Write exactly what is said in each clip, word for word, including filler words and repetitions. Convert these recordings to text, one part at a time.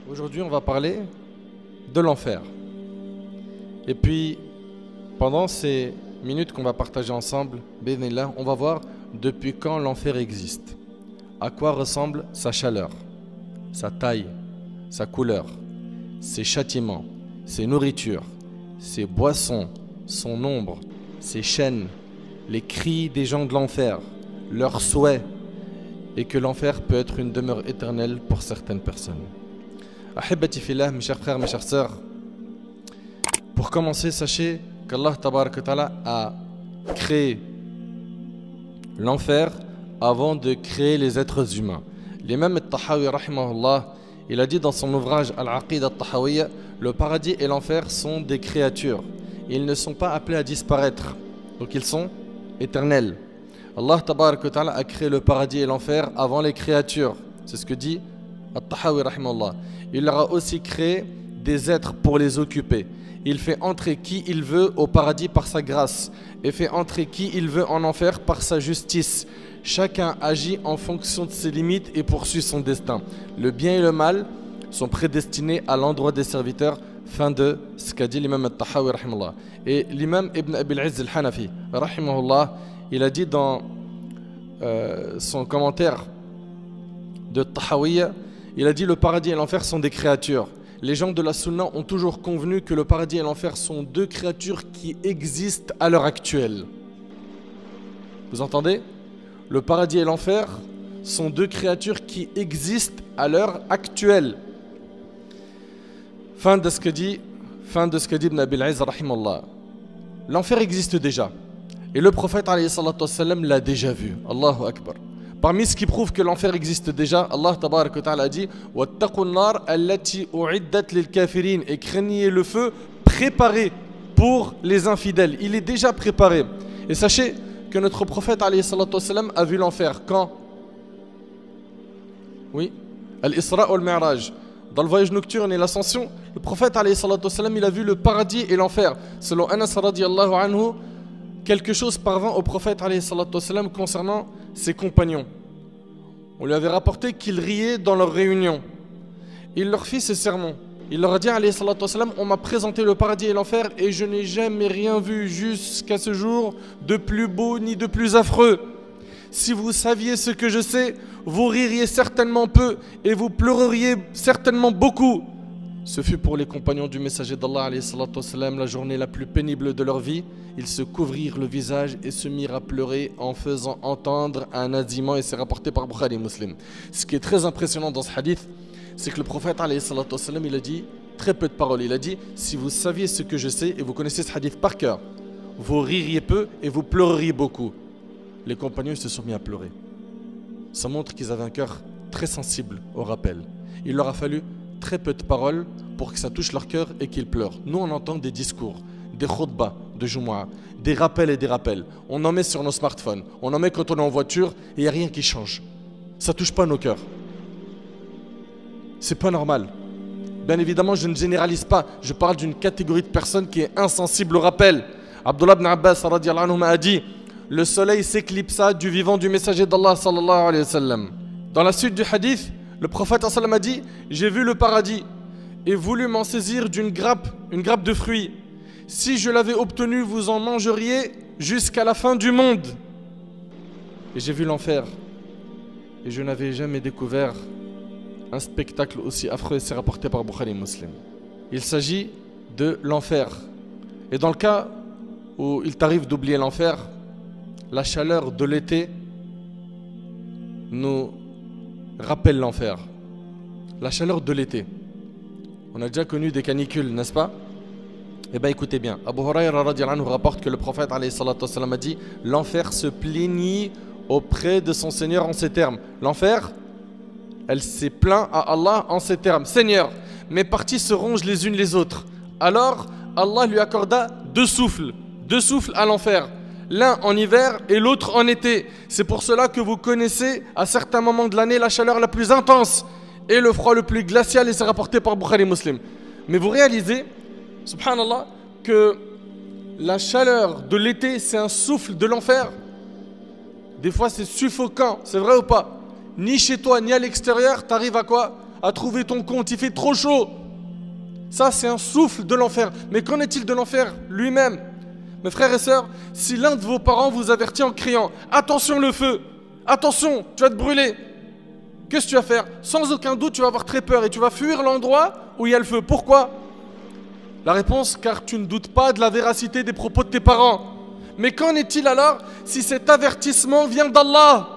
Aujourd'hui, on va parler de l'enfer. Et puis, pendant ces minutes qu'on va partager ensemble, Bénillah, on va voir depuis quand l'enfer existe. À quoi ressemble sa chaleur, sa taille, sa couleur, ses châtiments, ses nourritures, ses boissons, son nombre, ses chaînes, les cris des gens de l'enfer, leurs souhaits, et que l'enfer peut être une demeure éternelle pour certaines personnes. Ahibati fillah, mes chers frères, mes chères sœurs, pour commencer, sachez qu'Allah Tabaraka Ta'ala a créé l'enfer avant de créer les êtres humains. L'imam al-Tahawi, rahimahullah, il a dit dans son ouvrage Al-Aqida al-Tahawiyya, le paradis et l'enfer sont des créatures. Ils ne sont pas appelés à disparaître, donc ils sont éternels. Allah Tabaraka Ta'ala a créé le paradis et l'enfer avant les créatures. C'est ce que dit al-Tahawi, rahimahullah. Il leur a aussi créé des êtres pour les occuper. Il fait entrer qui il veut au paradis par sa grâce et fait entrer qui il veut en enfer par sa justice. Chacun agit en fonction de ses limites et poursuit son destin. Le bien et le mal sont prédestinés à l'endroit des serviteurs. Fin de ce qu'a dit l'imam al-Tahawi, rahimahullah. Et l'imam Ibn Abi al-Izz al-Hanafi, rahimahullah, il a dit dans euh, son commentaire de Tahawiyya, il a dit le paradis et l'enfer sont des créatures. Les gens de la Sunna ont toujours convenu que le paradis et l'enfer sont deux créatures qui existent à l'heure actuelle. Vous entendez? Le paradis et l'enfer sont deux créatures qui existent à l'heure actuelle. Fin de ce que dit, fin de ce que dit Ibn Abi al-Izz, rahimahullah. L'enfer existe déjà. Et le prophète alayhi salatu wassalam l'a déjà vu. Allahu Akbar. Parmi ce qui prouve que l'enfer existe déjà, Allah Tabaraka Ta'ala a dit Wattaqun nar allati u'iddat lil kafirin, et craignez le feu préparé pour les infidèles. Il est déjà préparé. Et sachez que notre prophète alayhi salatu wassalam a vu l'enfer quand? Oui, Al-Isra ou Al-Mi'raj. Dans le voyage nocturne et l'ascension, le prophète alayhi salatu wassalam, il a vu le paradis et l'enfer. Selon Anas radiyallahu anhu, quelque chose parvint au prophète alayhi salatu wassalam concernant ses compagnons. On lui avait rapporté qu'ils riaient dans leur réunion. Il leur fit ce sermon. Il leur a dit alayhi salatu wassalam, on m'a présenté le paradis et l'enfer et je n'ai jamais rien vu jusqu'à ce jour de plus beau ni de plus affreux. Si vous saviez ce que je sais, vous ririez certainement peu et vous pleureriez certainement beaucoup. Ce fut pour les compagnons du messager d'Allah alayhi salatu wassalam la journée la plus pénible de leur vie. Ils se couvrirent le visage et se mirent à pleurer en faisant entendre un naziment, et c'est rapporté par Bukhari et Muslim. Ce qui est très impressionnant dans ce hadith, c'est que le prophète alayhi salatu wassalam, il a dit très peu de paroles. Il a dit si vous saviez ce que je sais, et vous connaissez ce hadith par cœur, vous ririez peu et vous pleureriez beaucoup. Les compagnons se sont mis à pleurer. Ça montre qu'ils avaient un cœur très sensible au rappel. Il leur a fallu très peu de paroles pour que ça touche leur cœur et qu'ils pleurent. Nous, on entend des discours, des khutbas de Jumu'ah, des rappels et des rappels. On en met sur nos smartphones, on en met quand on est en voiture et il n'y a rien qui change. Ça ne touche pas nos cœurs. C'est pas normal. Bien évidemment, je ne généralise pas. Je parle d'une catégorie de personnes qui est insensible au rappel. Abdullah ibn Abbas radiyallahu anhu a dit le soleil s'éclipsa du vivant du messager d'Allah sallallahu alayhi wa sallam. Dans la suite du hadith, le prophète sallam a dit j'ai vu le paradis et voulu m'en saisir d'une grappe, une grappe de fruits. Si je l'avais obtenu, vous en mangeriez jusqu'à la fin du monde. Et j'ai vu l'enfer et je n'avais jamais découvert un spectacle aussi affreux, et c'est rapporté par Bukhari et Muslim. Il s'agit de l'enfer. Et dans le cas où il t'arrive d'oublier l'enfer, la chaleur de l'été nous rappelle l'enfer. La chaleur de l'été. On a déjà connu des canicules, n'est-ce pas? Eh bien écoutez bien, Abu Hurayra radiyallahu anhu rapporte que le prophète alayhi salatu wassalam a dit l'enfer se plaignit auprès de son Seigneur en ces termes. L'enfer, elle s'est plaint à Allah en ces termes. Seigneur, mes parties se rongent les unes les autres. Alors Allah lui accorda deux souffles, deux souffles à l'enfer. L'un en hiver et l'autre en été. C'est pour cela que vous connaissez à certains moments de l'année la chaleur la plus intense et le froid le plus glacial, et c'est rapporté par Bukhari et Muslim. Mais vous réalisez, subhanallah, que la chaleur de l'été c'est un souffle de l'enfer. Des fois c'est suffocant, c'est vrai ou pas? Ni chez toi ni à l'extérieur, tu arrives à quoi? à trouver ton compte, il fait trop chaud. Ça, c'est un souffle de l'enfer. Mais qu'en est-il de l'enfer lui-même? Mes frères et sœurs, si l'un de vos parents vous avertit en criant « Attention le feu! Attention, tu vas te brûler !» Qu'est-ce que tu vas faire? Sans aucun doute, tu vas avoir très peur et tu vas fuir l'endroit où il y a le feu. Pourquoi? La réponse, car tu ne doutes pas de la véracité des propos de tes parents. Mais qu'en est-il alors si cet avertissement vient d'Allah?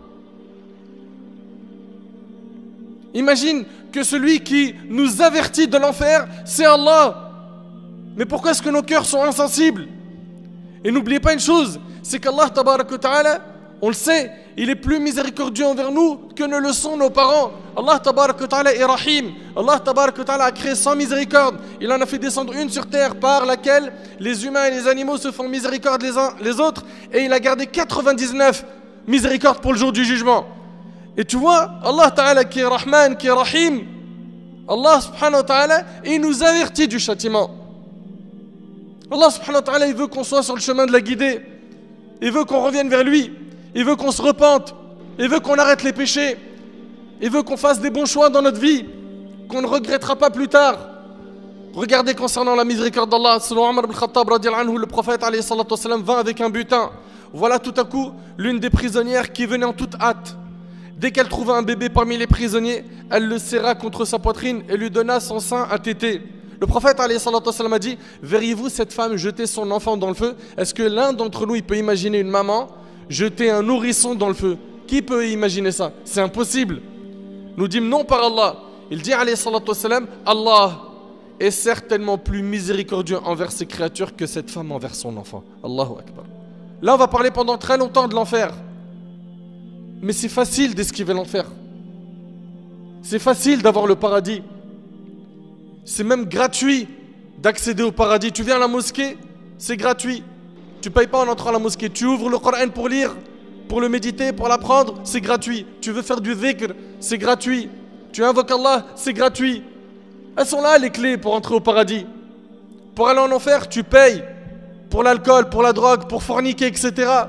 Imagine que celui qui nous avertit de l'enfer, c'est Allah. Mais pourquoi est-ce que nos cœurs sont insensibles? Et n'oubliez pas une chose, c'est qu'Allah, tabarak wa ta'ala, on le sait, il est plus miséricordieux envers nous que ne le sont nos parents. Allah, tabarak wa ta'ala, est rahim. Allah, tabarak wa ta'ala, a créé sans miséricorde. Il en a fait descendre une sur terre par laquelle les humains et les animaux se font miséricorde les uns les autres. Et il a gardé quatre-vingt-dix-neuf miséricordes pour le jour du jugement. Et tu vois, Allah ta'ala qui est rahman, qui est rahim, Allah subhanahu wa ta'ala, il nous avertit du châtiment. Allah subhanahu wa ta'ala, il veut qu'on soit sur le chemin de la guidée. Il veut qu'on revienne vers lui. Il veut qu'on se repente. Il veut qu'on arrête les péchés. Il veut qu'on fasse des bons choix dans notre vie, qu'on ne regrettera pas plus tard. Regardez concernant la miséricorde d'Allah, selon Omar ibn Khattab radiallahu anhu, le prophète alayhi salatu wassalam vint avec un butin. Voilà tout à coup l'une des prisonnières qui venait en toute hâte. Dès qu'elle trouva un bébé parmi les prisonniers, elle le serra contre sa poitrine et lui donna son sein à téter. Le prophète alayhi salatu wassalam a dit: verriez-vous cette femme jeter son enfant dans le feu? Est-ce que l'un d'entre nous il peut imaginer une maman jeter un nourrisson dans le feu? Qui peut imaginer ça? C'est impossible. Nous dîmes non par Allah. Il dit alayhi salatu wassalam: Allah est certainement plus miséricordieux envers ses créatures que cette femme envers son enfant. Allahu Akbar. Là on va parler pendant très longtemps de l'enfer. Mais c'est facile d'esquiver l'enfer. C'est facile d'avoir le paradis. C'est même gratuit d'accéder au paradis. Tu viens à la mosquée, c'est gratuit. Tu ne payes pas en entrant à la mosquée. Tu ouvres le Coran pour lire, pour le méditer, pour l'apprendre, c'est gratuit. Tu veux faire du dhikr, c'est gratuit. Tu invoques Allah, c'est gratuit. Elles sont là les clés pour entrer au paradis. Pour aller en enfer, tu payes. Pour l'alcool, pour la drogue, pour forniquer, et cetera.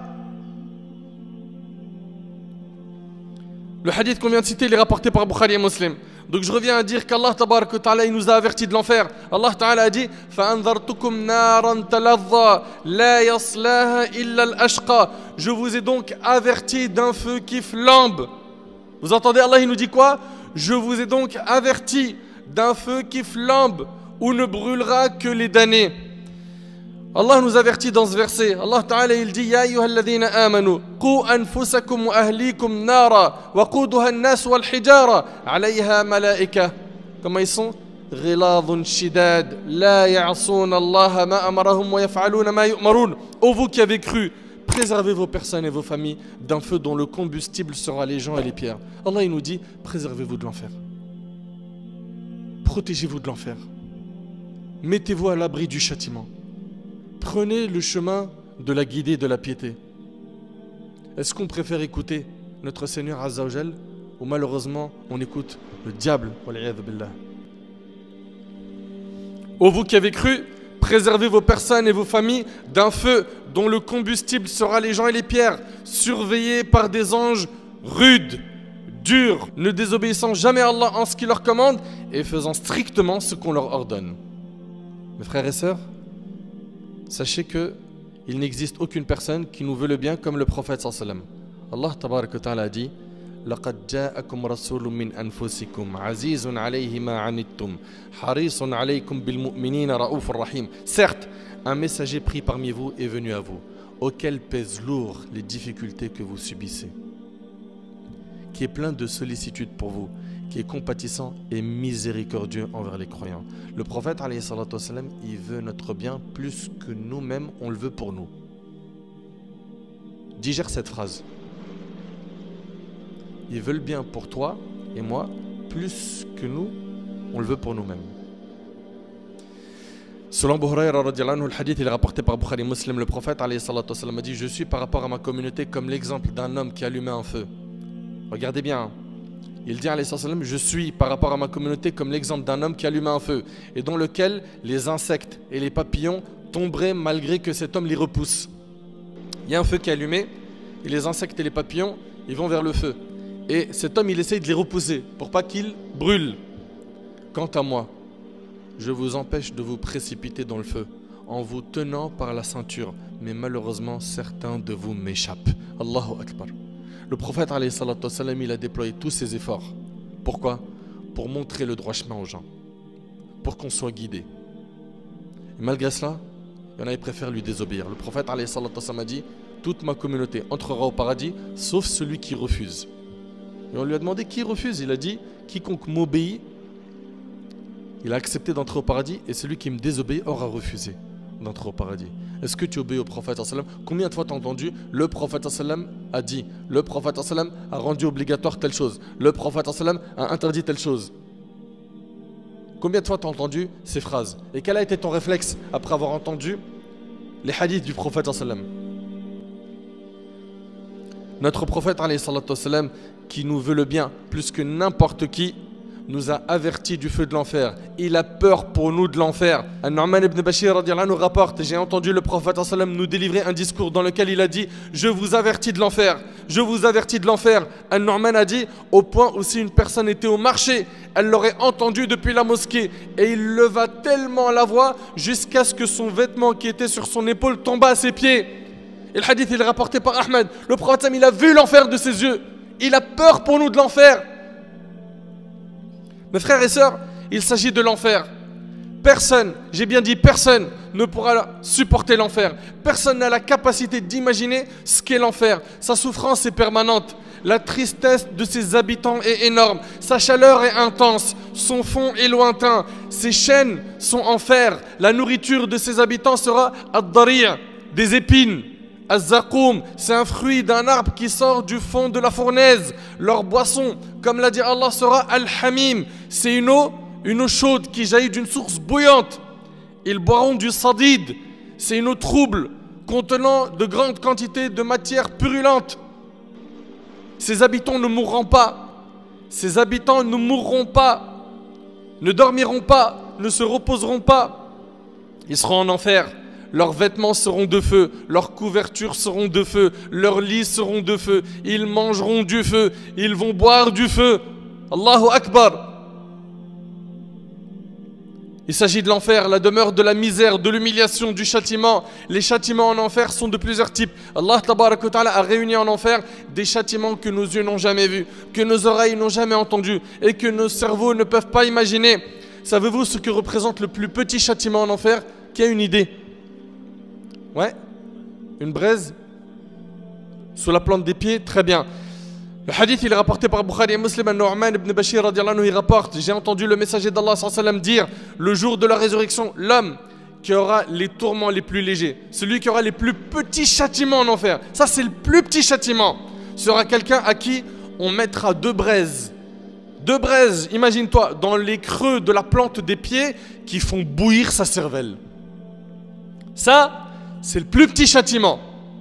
Le hadith qu'on vient de citer, il est rapporté par Bukhari et Muslim. Donc je reviens à dire qu'Allah tabarak wa ta'ala, il nous a avertis de l'enfer. Allah ta'ala a dit: فَأَنذَرْتُكُمْ نَارًا تَلَظَّى لَا يَصْلَاهَا إِلَّا الْأَشْقَى. Je vous ai donc averti d'un feu qui flambe. Vous entendez, Allah il nous dit quoi? Je vous ai donc averti d'un feu qui flambe, où ne brûlera que les damnés. Allah nous avertit dans ce verset. Allah Ta'ala il dit: Ya ayyuhalladhina amanu qu anfusakum wa ahlikum nara wa quduha an-nas wal hijara 'alayha malaika. Comment ils sont? Ghiladun shidad la ya'suna Allah ma amarahum wa yaf'aluna ma yu'marun. Ô vous qui avez cru, préservez vos personnes et vos familles d'un feu dont le combustible sera les gens et les pierres. Allah il nous dit: préservez-vous de l'enfer. Protégez-vous de l'enfer. Mettez-vous à l'abri du châtiment. Prenez le chemin de la guidée et de la piété. Est-ce qu'on préfère écouter notre Seigneur Azza wa Jal, ou malheureusement on écoute le diable? Ô vous qui avez cru, préservez vos personnes et vos familles d'un feu dont le combustible sera les gens et les pierres, surveillés par des anges rudes, durs, ne désobéissant jamais à Allah en ce qu'il leur commande et faisant strictement ce qu'on leur ordonne. Mes frères et sœurs, sachez que il n'existe aucune personne qui nous veut le bien comme le prophète sallallahu alayhi wa sallam. Allah tabarak wa ta'ala a dit: لقد جاءكم رسول من أنفسكم عزيز عليه ما عنتم حريص عليكم بالمؤمنين رؤوف رحيم. Certes, un messager pris parmi vous est venu à vous, auquel pèsent lourd les difficultés que vous subissez, qui est plein de sollicitude pour vous, qui est compatissant et miséricordieux envers les croyants. Le prophète alayhi salatu wassalam, il veut notre bien plus que nous-mêmes on le veut pour nous. Digère cette phrase. Il veut le bien pour toi et moi plus que nous on le veut pour nous-mêmes. Selon Abu Hurayra radiyallahu anhu, le hadith il est rapporté par Bukhari et Muslim, le prophète alayhi salatu wassalam a dit: je suis par rapport à ma communauté comme l'exemple d'un homme qui allumait un feu. Regardez bien. Il dit alayhi salam: je suis par rapport à ma communauté comme l'exemple d'un homme qui allume un feu et dans lequel les insectes et les papillons tomberaient malgré que cet homme les repousse. Il y a un feu qui est allumé et les insectes et les papillons ils vont vers le feu et cet homme il essaye de les repousser pour pas qu'ils brûle. Quant à moi, je vous empêche de vous précipiter dans le feu en vous tenant par la ceinture, mais malheureusement certains de vous m'échappent. Allahu Akbar. Le prophète alayhi salatu wassalam, il a déployé tous ses efforts. Pourquoi? Pour montrer le droit chemin aux gens, pour qu'on soit guidé. Et malgré cela, il y en a qui préfèrent lui désobéir. Le prophète alayhi salatu wassalam a dit: toute ma communauté entrera au paradis, sauf celui qui refuse. Et on lui a demandé qui refuse. Il a dit: quiconque m'obéit, il a accepté d'entrer au paradis, et celui qui me désobéit aura refusé d'entrer au paradis. Est-ce que tu obéis au prophète sallam? Combien de fois tu as entendu le prophète sallam a dit, le prophète sallam a rendu obligatoire telle chose, le prophète sallam a interdit telle chose? Combien de fois tu as entendu ces phrases? Et quel a été ton réflexe après avoir entendu les hadiths du prophète sallam? Notre prophète alayhi salatu sallam, qui nous veut le bien plus que n'importe qui, nous a avertis du feu de l'enfer. Il a peur pour nous de l'enfer. An-Nu'man ibn Bashir radiallahu anhu rapporte: j'ai entendu le prophète sallam nous délivrer un discours dans lequel il a dit: je vous avertis de l'enfer, je vous avertis de l'enfer. An-Nu'man a dit, au point où si une personne était au marché, elle l'aurait entendu depuis la mosquée, et il leva tellement la voix jusqu'à ce que son vêtement qui était sur son épaule tomba à ses pieds. Et le hadith il est rapporté par Ahmed. Le prophète sallam, il a vu l'enfer de ses yeux. Il a peur pour nous de l'enfer. Mes frères et sœurs, il s'agit de l'enfer. Personne, j'ai bien dit personne, ne pourra supporter l'enfer. Personne n'a la capacité d'imaginer ce qu'est l'enfer. Sa souffrance est permanente. La tristesse de ses habitants est énorme. Sa chaleur est intense. Son fond est lointain. Ses chaînes sont en fer. La nourriture de ses habitants sera ad-dari', des épines. Az-Zaqoum, c'est un fruit d'un arbre qui sort du fond de la fournaise. Leur boisson, comme l'a dit Allah, sera Al-Hamim. C'est une eau, une eau chaude qui jaillit d'une source bouillante. Ils boiront du Sadid. C'est une eau trouble, contenant de grandes quantités de matière purulente. Ses habitants ne mourront pas. Ses habitants ne mourront pas, ne dormiront pas, ne se reposeront pas. Ils seront en enfer. Leurs vêtements seront de feu, leurs couvertures seront de feu, leurs lits seront de feu, ils mangeront du feu, ils vont boire du feu. Allahu Akbar. Il s'agit de l'enfer, la demeure de la misère, de l'humiliation, du châtiment. Les châtiments en enfer sont de plusieurs types. Allah tabaraka wa ta'ala a réuni en enfer des châtiments que nos yeux n'ont jamais vus, que nos oreilles n'ont jamais entendus et que nos cerveaux ne peuvent pas imaginer. Savez-vous ce que représente le plus petit châtiment en enfer? Qui a une idée? Ouais, une braise sous la plante des pieds, très bien. Le hadith il est rapporté par Bukhari et Muslim. An-Nu'man ibn Bashir radiallahu anhu il rapporte: j'ai entendu le messager d'Allah sallallahu alayhi wa sallam dire: le jour de la résurrection, l'homme qui aura les tourments les plus légers, celui qui aura les plus petits châtiments en enfer, ça c'est le plus petit châtiment, sera quelqu'un à qui on mettra deux braises. Deux braises, imagine-toi, dans les creux de la plante des pieds qui font bouillir sa cervelle. Ça, c'est le plus petit châtiment.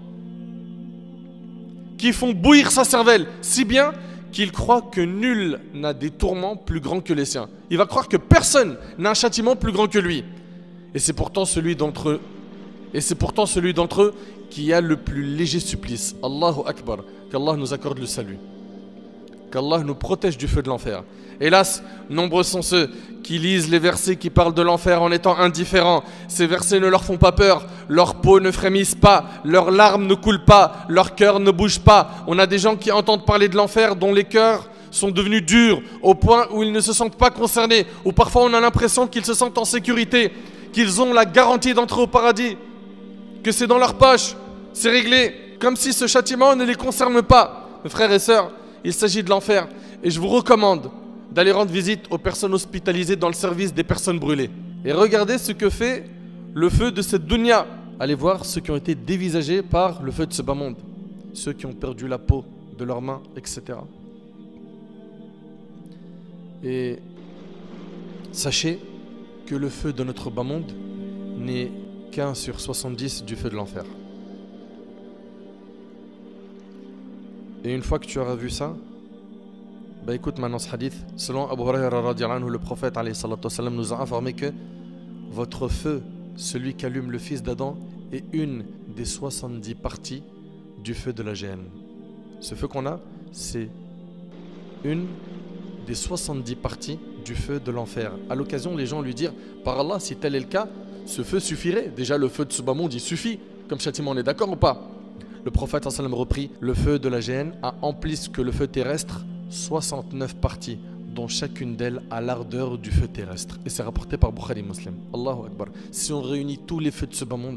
Qui font bouillir sa cervelle, si bien qu'il croit que nul n'a des tourments plus grands que les siens. Il va croire que personne n'a un châtiment plus grand que lui. Et c'est pourtant celui d'entre eux, et c'est pourtant celui d'entre eux qui a le plus léger supplice. Allahu Akbar. Qu'Allah nous accorde le salut. Qu'Allah nous protège du feu de l'enfer. Hélas, nombreux sont ceux qui lisent les versets qui parlent de l'enfer en étant indifférents. Ces versets ne leur font pas peur, leur peau ne frémisse pas, leurs larmes ne coulent pas, leur cœur ne bouge pas. On a des gens qui entendent parler de l'enfer dont les cœurs sont devenus durs au point où ils ne se sentent pas concernés, ou parfois on a l'impression qu'ils se sentent en sécurité, qu'ils ont la garantie d'entrer au paradis, que c'est dans leur poche, c'est réglé, comme si ce châtiment ne les concerne pas. Mes frères et sœurs, il s'agit de l'enfer et je vous recommande d'aller rendre visite aux personnes hospitalisées dans le service des personnes brûlées. Et regardez ce que fait le feu de cette dunya. Allez voir ceux qui ont été dévisagés par le feu de ce bas monde. Ceux qui ont perdu la peau de leurs mains, et cetera. Et sachez que le feu de notre bas monde n'est qu'un sur soixante-dix du feu de l'enfer. Et une fois que tu auras vu ça, bah écoute maintenant ce hadith. Selon Abu Huraira radiallahu anhu, le prophète alayhi salatu wassalam nous a informé que votre feu, celui qu'allume le fils d'Adam, est une des soixante-dix parties du feu de la géhenne. Ce feu qu'on a, c'est une des soixante-dix parties du feu de l'enfer. À l'occasion, les gens lui dirent, par Allah, si tel est le cas, ce feu suffirait. Déjà, le feu de ce bas monde, il suffit. Comme châtiment, on est d'accord ou pas? Le prophète sallam reprit, le feu de la géhenne a en plus que le feu terrestre soixante-neuf parties, dont chacune d'elles a l'ardeur du feu terrestre. Et c'est rapporté par Bukhari Muslim. Allahu Akbar. Si on réunit tous les feux de ce bas monde,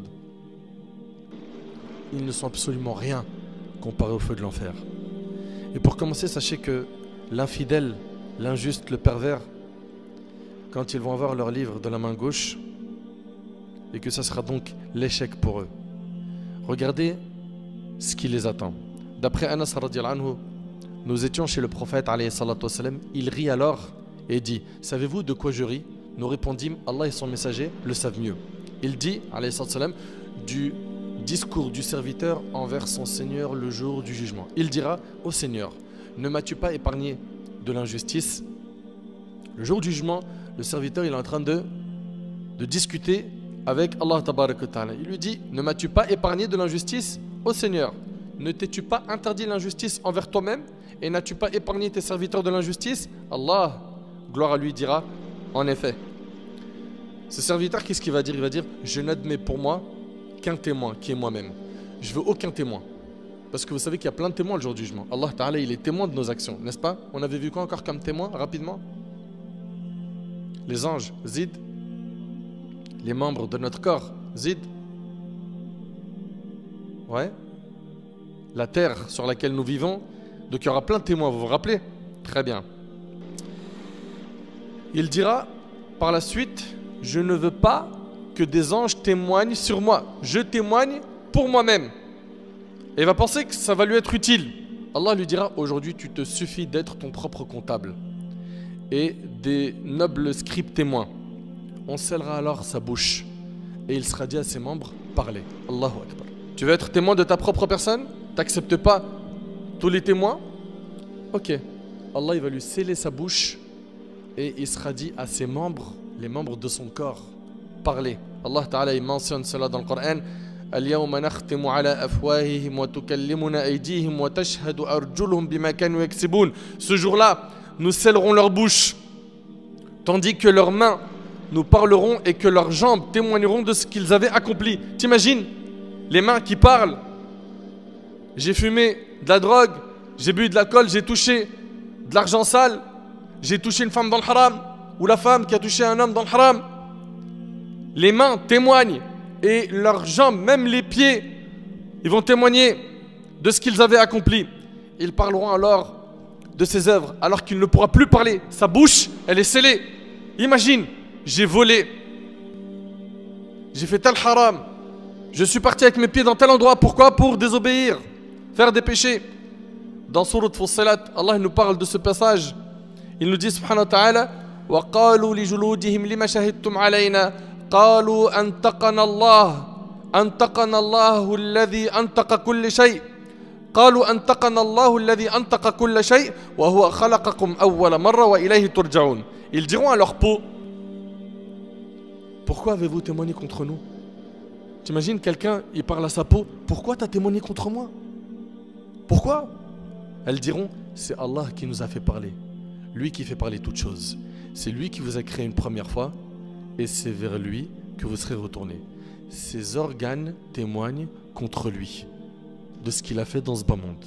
ils ne sont absolument rien comparés au feu de l'enfer. Et pour commencer, sachez que l'infidèle, l'injuste, le pervers, quand ils vont avoir leur livre de la main gauche, et que ça sera donc l'échec pour eux, regardez ce qui les attend. D'après Anas radiyallahu anhu, nous étions chez le prophète alayhi salatu wassalam, il rit alors et dit, savez-vous de quoi je ris? Nous répondîmes, Allah et son messager le savent mieux. Il dit, alayhi salatu wassalam, du discours du serviteur envers son Seigneur le jour du jugement. Il dira, ô Seigneur, ne m'as-tu pas épargné de l'injustice? Le jour du jugement, le serviteur il est en train de, de discuter avec Allah tabaraka wa ta'ala. Il lui dit, ne m'as-tu pas épargné de l'injustice? Ô Seigneur, ne t'es-tu pas interdit l'injustice envers toi-même et n'as-tu pas épargné tes serviteurs de l'injustice? Allah, gloire à lui, dira, en effet. Ce serviteur, qu'est-ce qu'il va dire? Il va dire, je n'admets pour moi qu'un témoin, qui est moi-même. Je veux aucun témoin. Parce que vous savez qu'il y a plein de témoins le jour du jugement. Allah Ta'ala, il est témoin de nos actions, n'est-ce pas? On avait vu quoi encore comme témoin, rapidement? Les anges, Zid. Les membres de notre corps, Zid. Ouais. La terre sur laquelle nous vivons. Donc il y aura plein de témoins, vous vous rappelez? Très bien. Il dira par la suite, je ne veux pas que des anges témoignent sur moi. Je témoigne pour moi-même. Et il va penser que ça va lui être utile. Allah lui dira, aujourd'hui tu te suffis d'être ton propre comptable. Et des nobles scribes témoins. On scellera alors sa bouche. Et il sera dit à ses membres, parlez. Allahu Akbar. Tu veux être témoin de ta propre personne? T'acceptes pas tous les témoins? Ok. Allah il va lui sceller sa bouche. Et il sera dit à ses membres, les membres de son corps, parlez. Allah Ta'ala il mentionne cela dans le Coran. اليوم نختم على أفواههم وتكلمنا أيديهم وتشهد أرجلهم بما كانوا يكسبون. Ce jour-là, nous scellerons leur bouche, tandis que leurs mains nous parleront et que leurs jambes témoigneront de ce qu'ils avaient accompli. T'imagines les mains qui parlent? J'ai fumé de la drogue, j'ai bu de l'alcool, j'ai touché de l'argent sale, j'ai touché une femme dans le haram, ou la femme qui a touché un homme dans le haram. Les mains témoignent et leurs jambes, même les pieds, ils vont témoigner de ce qu'ils avaient accompli. Ils parleront alors de ses œuvres alors qu'il ne pourra plus parler. Sa bouche, elle est scellée. Imagine, j'ai volé, j'ai fait tel haram, je suis parti avec mes pieds dans tel endroit. Pourquoi? Pour désobéir, faire des péchés. Dans Surat Fussilat, Allah nous parle de ce passage. Il nous dit subhanahu wa ta'ala, وَقَالُوا لِجُلُودِهِمْ لِمَ شَهِدْتُمْ عَلَيْنَا قالوا أنطقنا الله أنطقنا الله الذي أنطق كل شيء قالوا أنطقنا الله الذي أنطق كل شيء وهو خلقكم أول مرة وإليه ترجعون. Ils diront à leur peau, pourquoi avez-vous témoigné contre nous? T'imagines quelqu'un, il parle à sa peau, pourquoi t'as témoigné contre moi? Pourquoi? Elles diront, c'est Allah qui nous a fait parler, lui qui fait parler toutes choses, c'est lui qui vous a créé une première fois et c'est vers lui que vous serez retournés. Ses organes témoignent contre lui de ce qu'il a fait dans ce bas monde.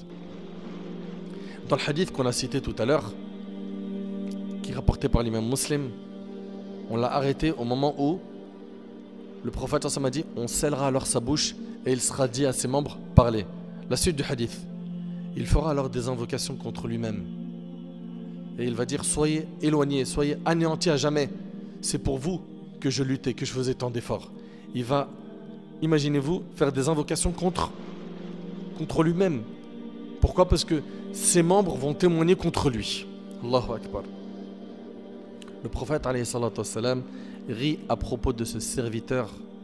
Dans le hadith qu'on a cité tout à l'heure, qui est rapporté par l'imam Muslim, on l'a arrêté au moment où le prophète a dit, on scellera alors sa bouche et il sera dit à ses membres, parlez. La suite du hadith, il fera alors des invocations contre lui-même et il va dire, soyez éloignés, soyez anéantis à jamais, c'est pour vous que je luttais, que je faisais tant d'efforts. Il va, imaginez-vous, faire des invocations contre, contre lui-même. Pourquoi? Parce que ses membres vont témoigner contre lui. Allahu Akbar. Le prophète alayhi salatu wassalam rit à propos de ce serviteur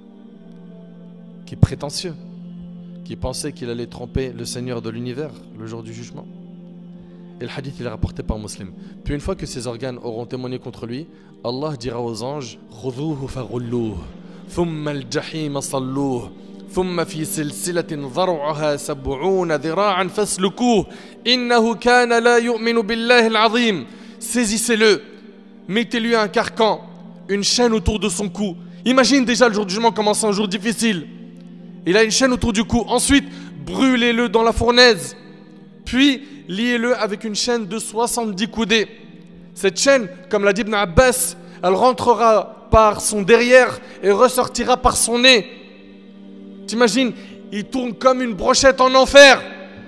qui est prétentieux, qui pensait qu'il allait tromper le Seigneur de l'univers le jour du jugement. Et le hadith il est rapporté par Muslim. Puis une fois que ses organes auront témoigné contre lui, Allah dira aux anges, خذوه فغلوه ثم الجحيم صلوه ثم في سلسلة ذرعها سبعون ذراعا فاسلكوه إنه كان لا يؤمن بالله العظيم. saisissez-le, mettez-lui un carcan, une chaîne autour de son cou. Imagine déjà le jour du jugement comment c'est un jour difficile. Il a une chaîne autour du cou. Ensuite, brûlez-le dans la fournaise. Puis, liez-le avec une chaîne de soixante-dix coudées. Cette chaîne, comme l'a dit Ibn Abbas, elle rentrera par son derrière et ressortira par son nez. T'imagines, il tourne comme une brochette en enfer.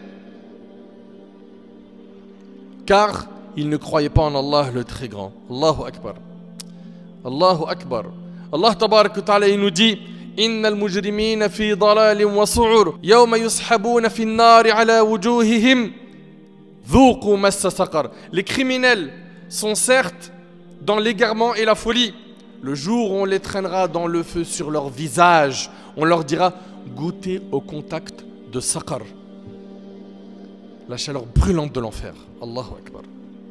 Car il ne croyait pas en Allah le très grand. Allahu Akbar. Allahu Akbar. Allah tabarak wa ta'ala il nous dit Innal mujrimina fi dalalin wa su'ur yawma yushabuna fi an-nar ala wujuhihim dhuqu massa saqar. Les criminels sont certes dans l'égarement et la folie. Le jour où on les traînera dans le feu sur leur visage, on leur dira goûtez au contact de saqar, la chaleur brûlante de l'enfer. Allahu Akbar.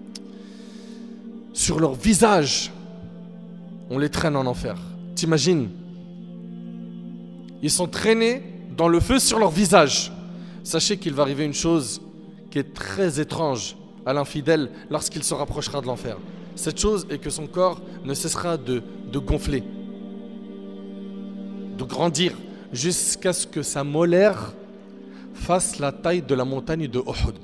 Sur leur visage, on les traîne en enfer. T'imagines? Ils sont traînés dans le feu sur leur visage. Sachez qu'il va arriver une chose qui est très étrange à l'infidèle lorsqu'il se rapprochera de l'enfer. Cette chose est que son corps ne cessera de, de gonfler, de grandir, jusqu'à ce que sa molaire fasse la taille de la montagne de Uhud.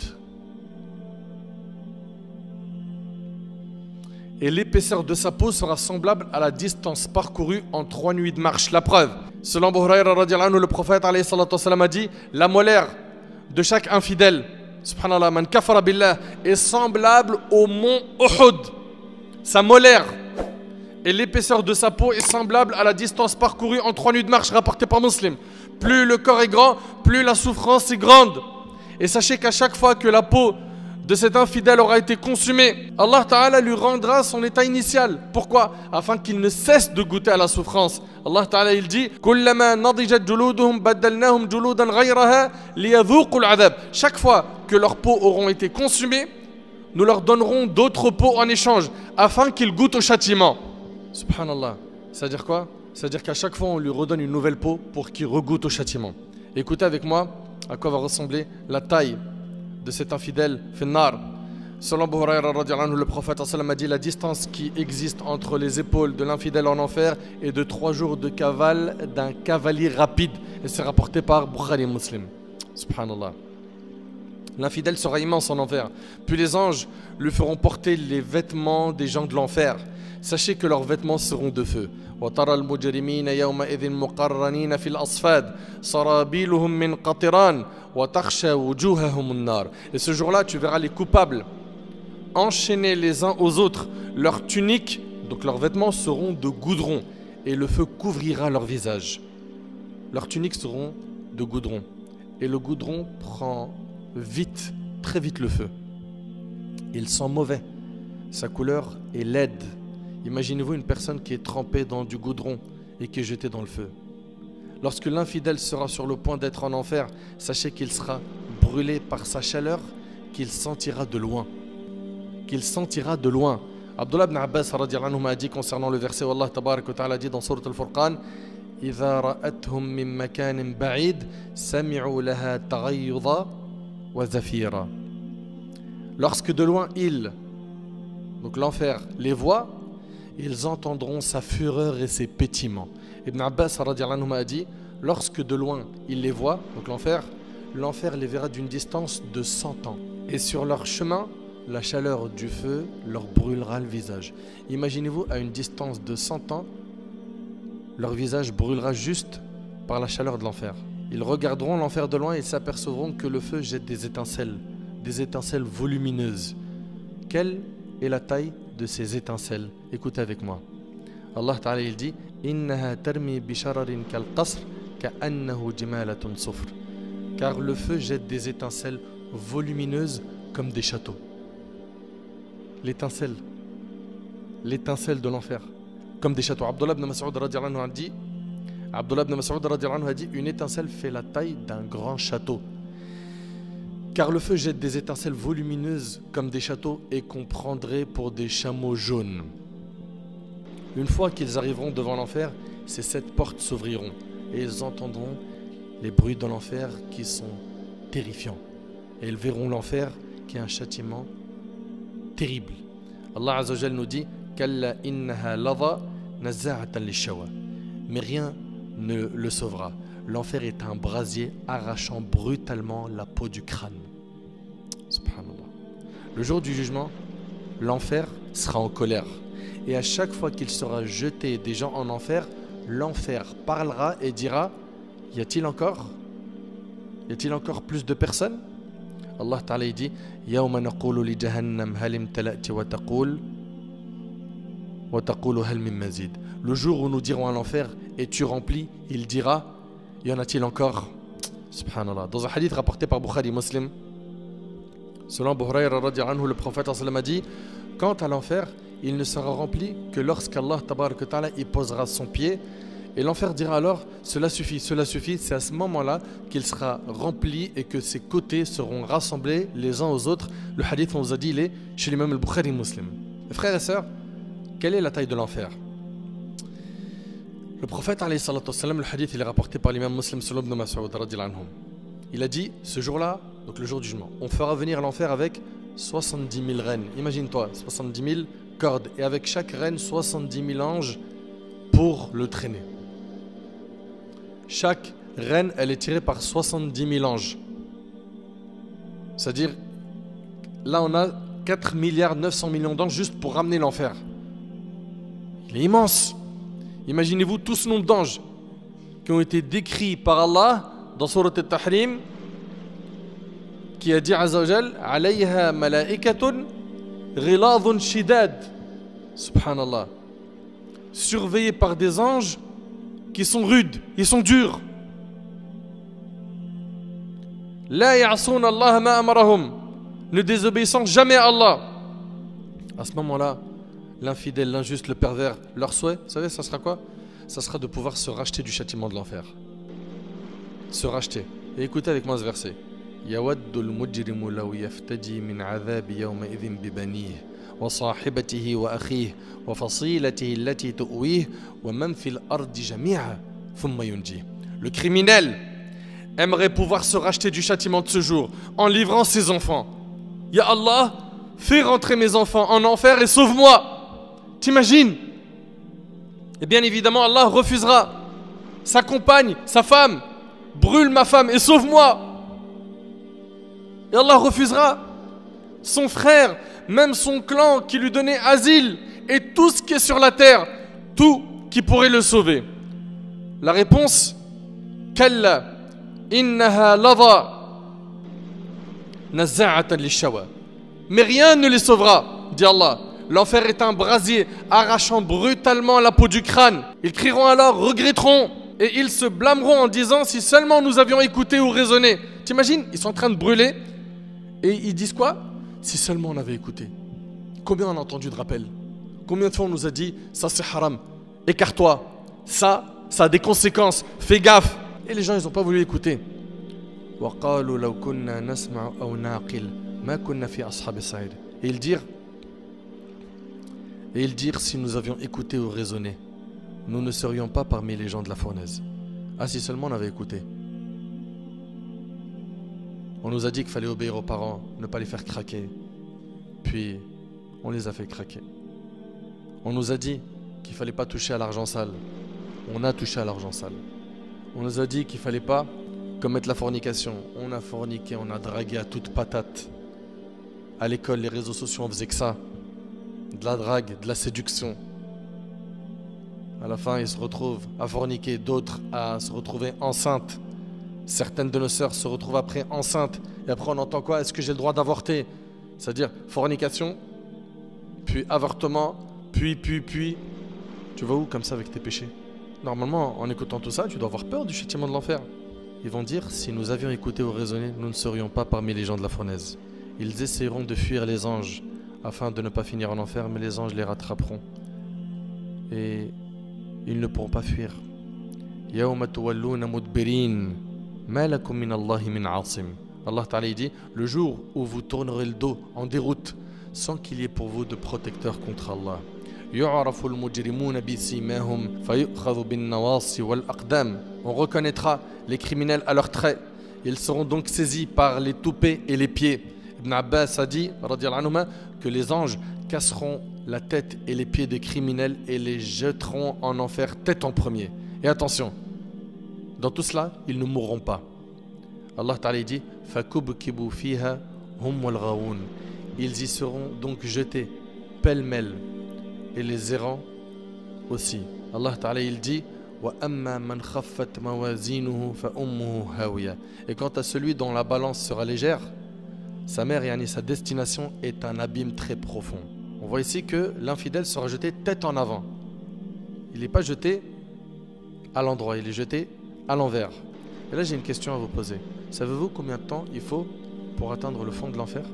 Et l'épaisseur de sa peau sera semblable à la distance parcourue en trois nuits de marche. La preuve, selon Abu Hurayra radiyallahu anhu, le prophète alayhi salatu wassalam a dit la molaire de chaque infidèle, subhanallah, man kafara billah, est semblable au mont Uhud. Sa molaire et l'épaisseur de sa peau est semblable à la distance parcourue en trois nuits de marche, rapportée par Muslim. Plus le corps est grand, plus la souffrance est grande. Et sachez qu'à chaque fois que la peau de cet infidèle aura été consumée, Allah Ta'ala lui rendra son état initial. Pourquoi? Afin qu'il ne cesse de goûter à la souffrance. Allah Ta'ala il dit chaque fois que leurs peaux auront été consumées, nous leur donnerons d'autres peaux en échange, afin qu'ils goûtent au châtiment. Subhanallah. C'est-à-dire quoi? C'est-à-dire qu'à chaque fois on lui redonne une nouvelle peau pour qu'il regoute au châtiment. Écoutez avec moi à quoi va ressembler la taille de cet infidèle finnar. Selon Abu Hurayra radiyallahu anhu, le prophète a dit la distance qui existe entre les épaules de l'infidèle en enfer est de trois jours de cavale d'un cavalier rapide. Et c'est rapporté par Bukhari Muslim. Subhanallah. L'infidèle sera immense en enfer. Puis les anges lui feront porter les vêtements des gens de l'enfer. Sachez que leurs vêtements seront de feu. وترى المجرمين يومئذ مقرنين في الأصفاد سرابيلهم من قطران وتخشى وجوههم النار. Et ce jour-là, tu verras les coupables enchaînés les uns aux autres. Leurs tuniques, donc leurs vêtements, seront de goudron et le feu couvrira leur visage. Leurs tuniques seront de goudron et le goudron prend vite, très vite le feu. Il sent mauvais. Sa couleur est laide. Imaginez-vous une personne qui est trempée dans du goudron et qui est jetée dans le feu. Lorsque l'infidèle sera sur le point d'être en enfer, sachez qu'il sera brûlé par sa chaleur, qu'il sentira de loin. Qu'il sentira de loin. Abdullah ibn Abbas radiyallahu anhu a dit concernant le verset où Allah tabarak wa ta'ala dit dans Sourate Al-Furqan إِذَا رَأَتْهُمْ مِنْ مَكَانٍ بَعِيدٍ سَمِعُوا لَهَا تَغَيُّظًا وَزَفِيرًا. Lorsque de loin ils, donc l'enfer, les voit, ils entendront sa fureur et ses pétiments. Ibn Abbas radiyallahu anhu a dit lorsque de loin ils les voient, donc l'enfer, l'enfer les verra d'une distance de cent ans. Et sur leur chemin, la chaleur du feu leur brûlera le visage. Imaginez-vous à une distance de cent ans, leur visage brûlera juste par la chaleur de l'enfer. Ils regarderont l'enfer de loin et s'apercevront que le feu jette des étincelles, des étincelles volumineuses. Quelle est la taille de ces étincelles? Écoutez avec moi. Allah Ta'ala il dit Innaha tarmi bishararin kal qasr ka'annahu jimalatun sufr. Car le feu jette des étincelles volumineuses comme des châteaux. L'étincelle, l'étincelle de l'enfer, comme des châteaux. Abdullah ibn Mas'ud radiyallahu anhu a dit Abdullah ibn Mas'ud radiyallahu anhu a dit une étincelle fait la taille d'un grand château. Car le feu jette des étincelles volumineuses comme des châteaux et qu'on prendrait pour des chameaux jaunes. Une fois qu'ils arriveront devant l'enfer, ces sept portes s'ouvriront et ils entendront les bruits de l'enfer qui sont terrifiants. Et ils verront l'enfer qui est un châtiment terrible. Allah Azza wa Jal nous dit Kalla innaha lava nazza'atan lishawa. Mais rien ne le sauvera. L'enfer est un brasier arrachant brutalement la peau du crâne. Subhanallah. Le jour du jugement, l'enfer sera en colère. Et à chaque fois qu'il sera jeté des gens en enfer, l'enfer parlera et dira Y a-t-il encore Y a-t-il encore plus de personnes? Allah Ta'ala dit Yawma naqulu li jahannam hal imtala'ti wa taqul wa taqulu hal min mazid. Le jour où nous dirons à l'enfer Es-tu rempli? Il dira Y en a-t-il encore? Subhanallah. Dans un hadith rapporté par Bukhari Muslim, selon Abu Hurayra radiyallahu anhu, le prophète a dit Quant à l'enfer, il ne sera rempli que lorsqu'Allah tabaraka ta'ala y posera son pied. Et l'enfer dira alors Cela suffit, cela suffit. C'est à ce moment-là qu'il sera rempli et que ses côtés seront rassemblés les uns aux autres. Le hadith, on vous a dit, il est chez l'imam al-Bukhari Muslim. Mes frères et sœurs, quelle est la taille de l'enfer? Le prophète, alayhi salatu wassalam, le hadith, il est rapporté par l'imam Muslim selon Ibn Mas'ud radiyallahu anhu. Il a dit, ce jour-là, donc le jour du jugement, on fera venir l'enfer avec soixante-dix mille reines. Imagine-toi, soixante-dix mille cordes. Et avec chaque reine, soixante-dix mille anges pour le traîner. Chaque reine, elle est tirée par soixante-dix mille anges. C'est-à-dire, là on a quatre milliards neuf cents millions d'anges juste pour ramener l'enfer. Il est immense. Imaginez-vous tout ce nombre d'anges qui ont été décrits par Allah dans Surat Al-Tahrim, qui a dit Azza wa Jal Alayha malaikatun ghiladun shidad. Subhanallah. Surveillés par des anges qui sont rudes, ils sont durs. La ya'souna Allah ma amarahum, ne désobéissant jamais à Allah. À ce moment-là, l'infidèle, l'injuste, le pervers, leur souhait, vous savez, ça sera quoi? Ça sera de pouvoir se racheter du châtiment de l'enfer. Se racheter. Et écoutez avec moi ce verset. Yawaddu al-mujrimu law yaftadi min adhabi yawma idhin bi banihi wa sahibatihi wa akhihi wa fasilatihi allati tu'wihi wa man fil ardi jami'a thumma yunji. Le criminel aimerait pouvoir se racheter du châtiment de ce jour en livrant ses enfants. Ya Allah, fais rentrer mes enfants en enfer et sauve-moi. T'imagines? Et bien évidemment, Allah refusera. Sa compagne, sa femme, brûle ma femme et sauve-moi. Et Allah refusera. Son frère, même son clan qui lui donnait asile, et tout ce qui est sur la terre, tout qui pourrait le sauver. La réponse, Kalla, innaha lava, nazza'atan lishawa. Mais rien ne les sauvera, dit Allah. L'enfer est un brasier arrachant brutalement la peau du crâne. Ils crieront alors, regretteront, et ils se blâmeront en disant si seulement nous avions écouté ou raisonné. T'imagines, ils sont en train de brûler et ils disent quoi? Si seulement on avait écouté. Combien on a entendu de rappels? Combien de fois on nous a dit ça c'est haram, écarte-toi, ça, ça a des conséquences, fais gaffe. Et les gens ils n'ont pas voulu écouter. Et ils dirent Et ils dirent si nous avions écouté ou raisonné, nous ne serions pas parmi les gens de la fournaise. Ah, si seulement on avait écouté. On nous a dit qu'il fallait obéir aux parents, ne pas les faire craquer. Puis, on les a fait craquer. On nous a dit qu'il ne fallait pas toucher à l'argent sale. On a touché à l'argent sale. On nous a dit qu'il ne fallait pas commettre la fornication. On a forniqué, on a dragué à toute patate. À l'école, les réseaux sociaux, on faisait que ça. De la drague, de la séduction. À la fin, ils se retrouvent à forniquer, d'autres à se retrouver enceintes. Certaines de nos sœurs se retrouvent après enceintes. Et après, on entend quoi? Est-ce que j'ai le droit d'avorter? C'est-à-dire fornication, puis avortement, puis, puis, puis. Tu vas où comme ça avec tes péchés? Normalement, en écoutant tout ça, tu dois avoir peur du châtiment de l'enfer. Ils vont dire, si nous avions écouté ou raisonné, nous ne serions pas parmi les gens de la fournaise. Ils essaieront de fuir les anges afin de ne pas finir en enfer, mais les anges les rattraperont. Et ils ne pourront pas fuir. Yawma tuwalluna mudbirin, ma lakum min Allahi min asim. Allah Ta'ala dit, le jour où vous tournerez le dos en déroute, sans qu'il y ait pour vous de protecteur contre Allah. Yu'rafu al-mujrimuna bisimahum fayu'khadhu bin-nawasi wal-aqdam. On reconnaîtra les criminels à leurs traits. Ils seront donc saisis par les toupets et les pieds. Ibn Abbas a dit, radiyallahu anhuma, que les anges casseront la tête et les pieds des criminels et les jetteront en enfer tête en premier. Et attention, dans tout cela, ils ne mourront pas. Allah Ta'ala dit فَكُبْكِبُوا فِيهَا هُمْ وَالْغَاوُونَ. Ils y seront donc jetés pêle-mêle et les errants aussi. Allah Ta'ala il dit وَأَمَّا مَنْ خَفَّتْ مَوَازِينُهُ فَأُمُّهُ هَاوِيَةٌ. Et quant à celui dont la balance sera légère, sa mère, yani sa destination, est un abîme très profond. On voit ici que l'infidèle sera jeté tête en avant. Il n'est pas jeté à l'endroit, il est jeté à l'envers. Et là j'ai une question à vous poser. Savez-vous combien de temps il faut pour atteindre le fond de l'enfer?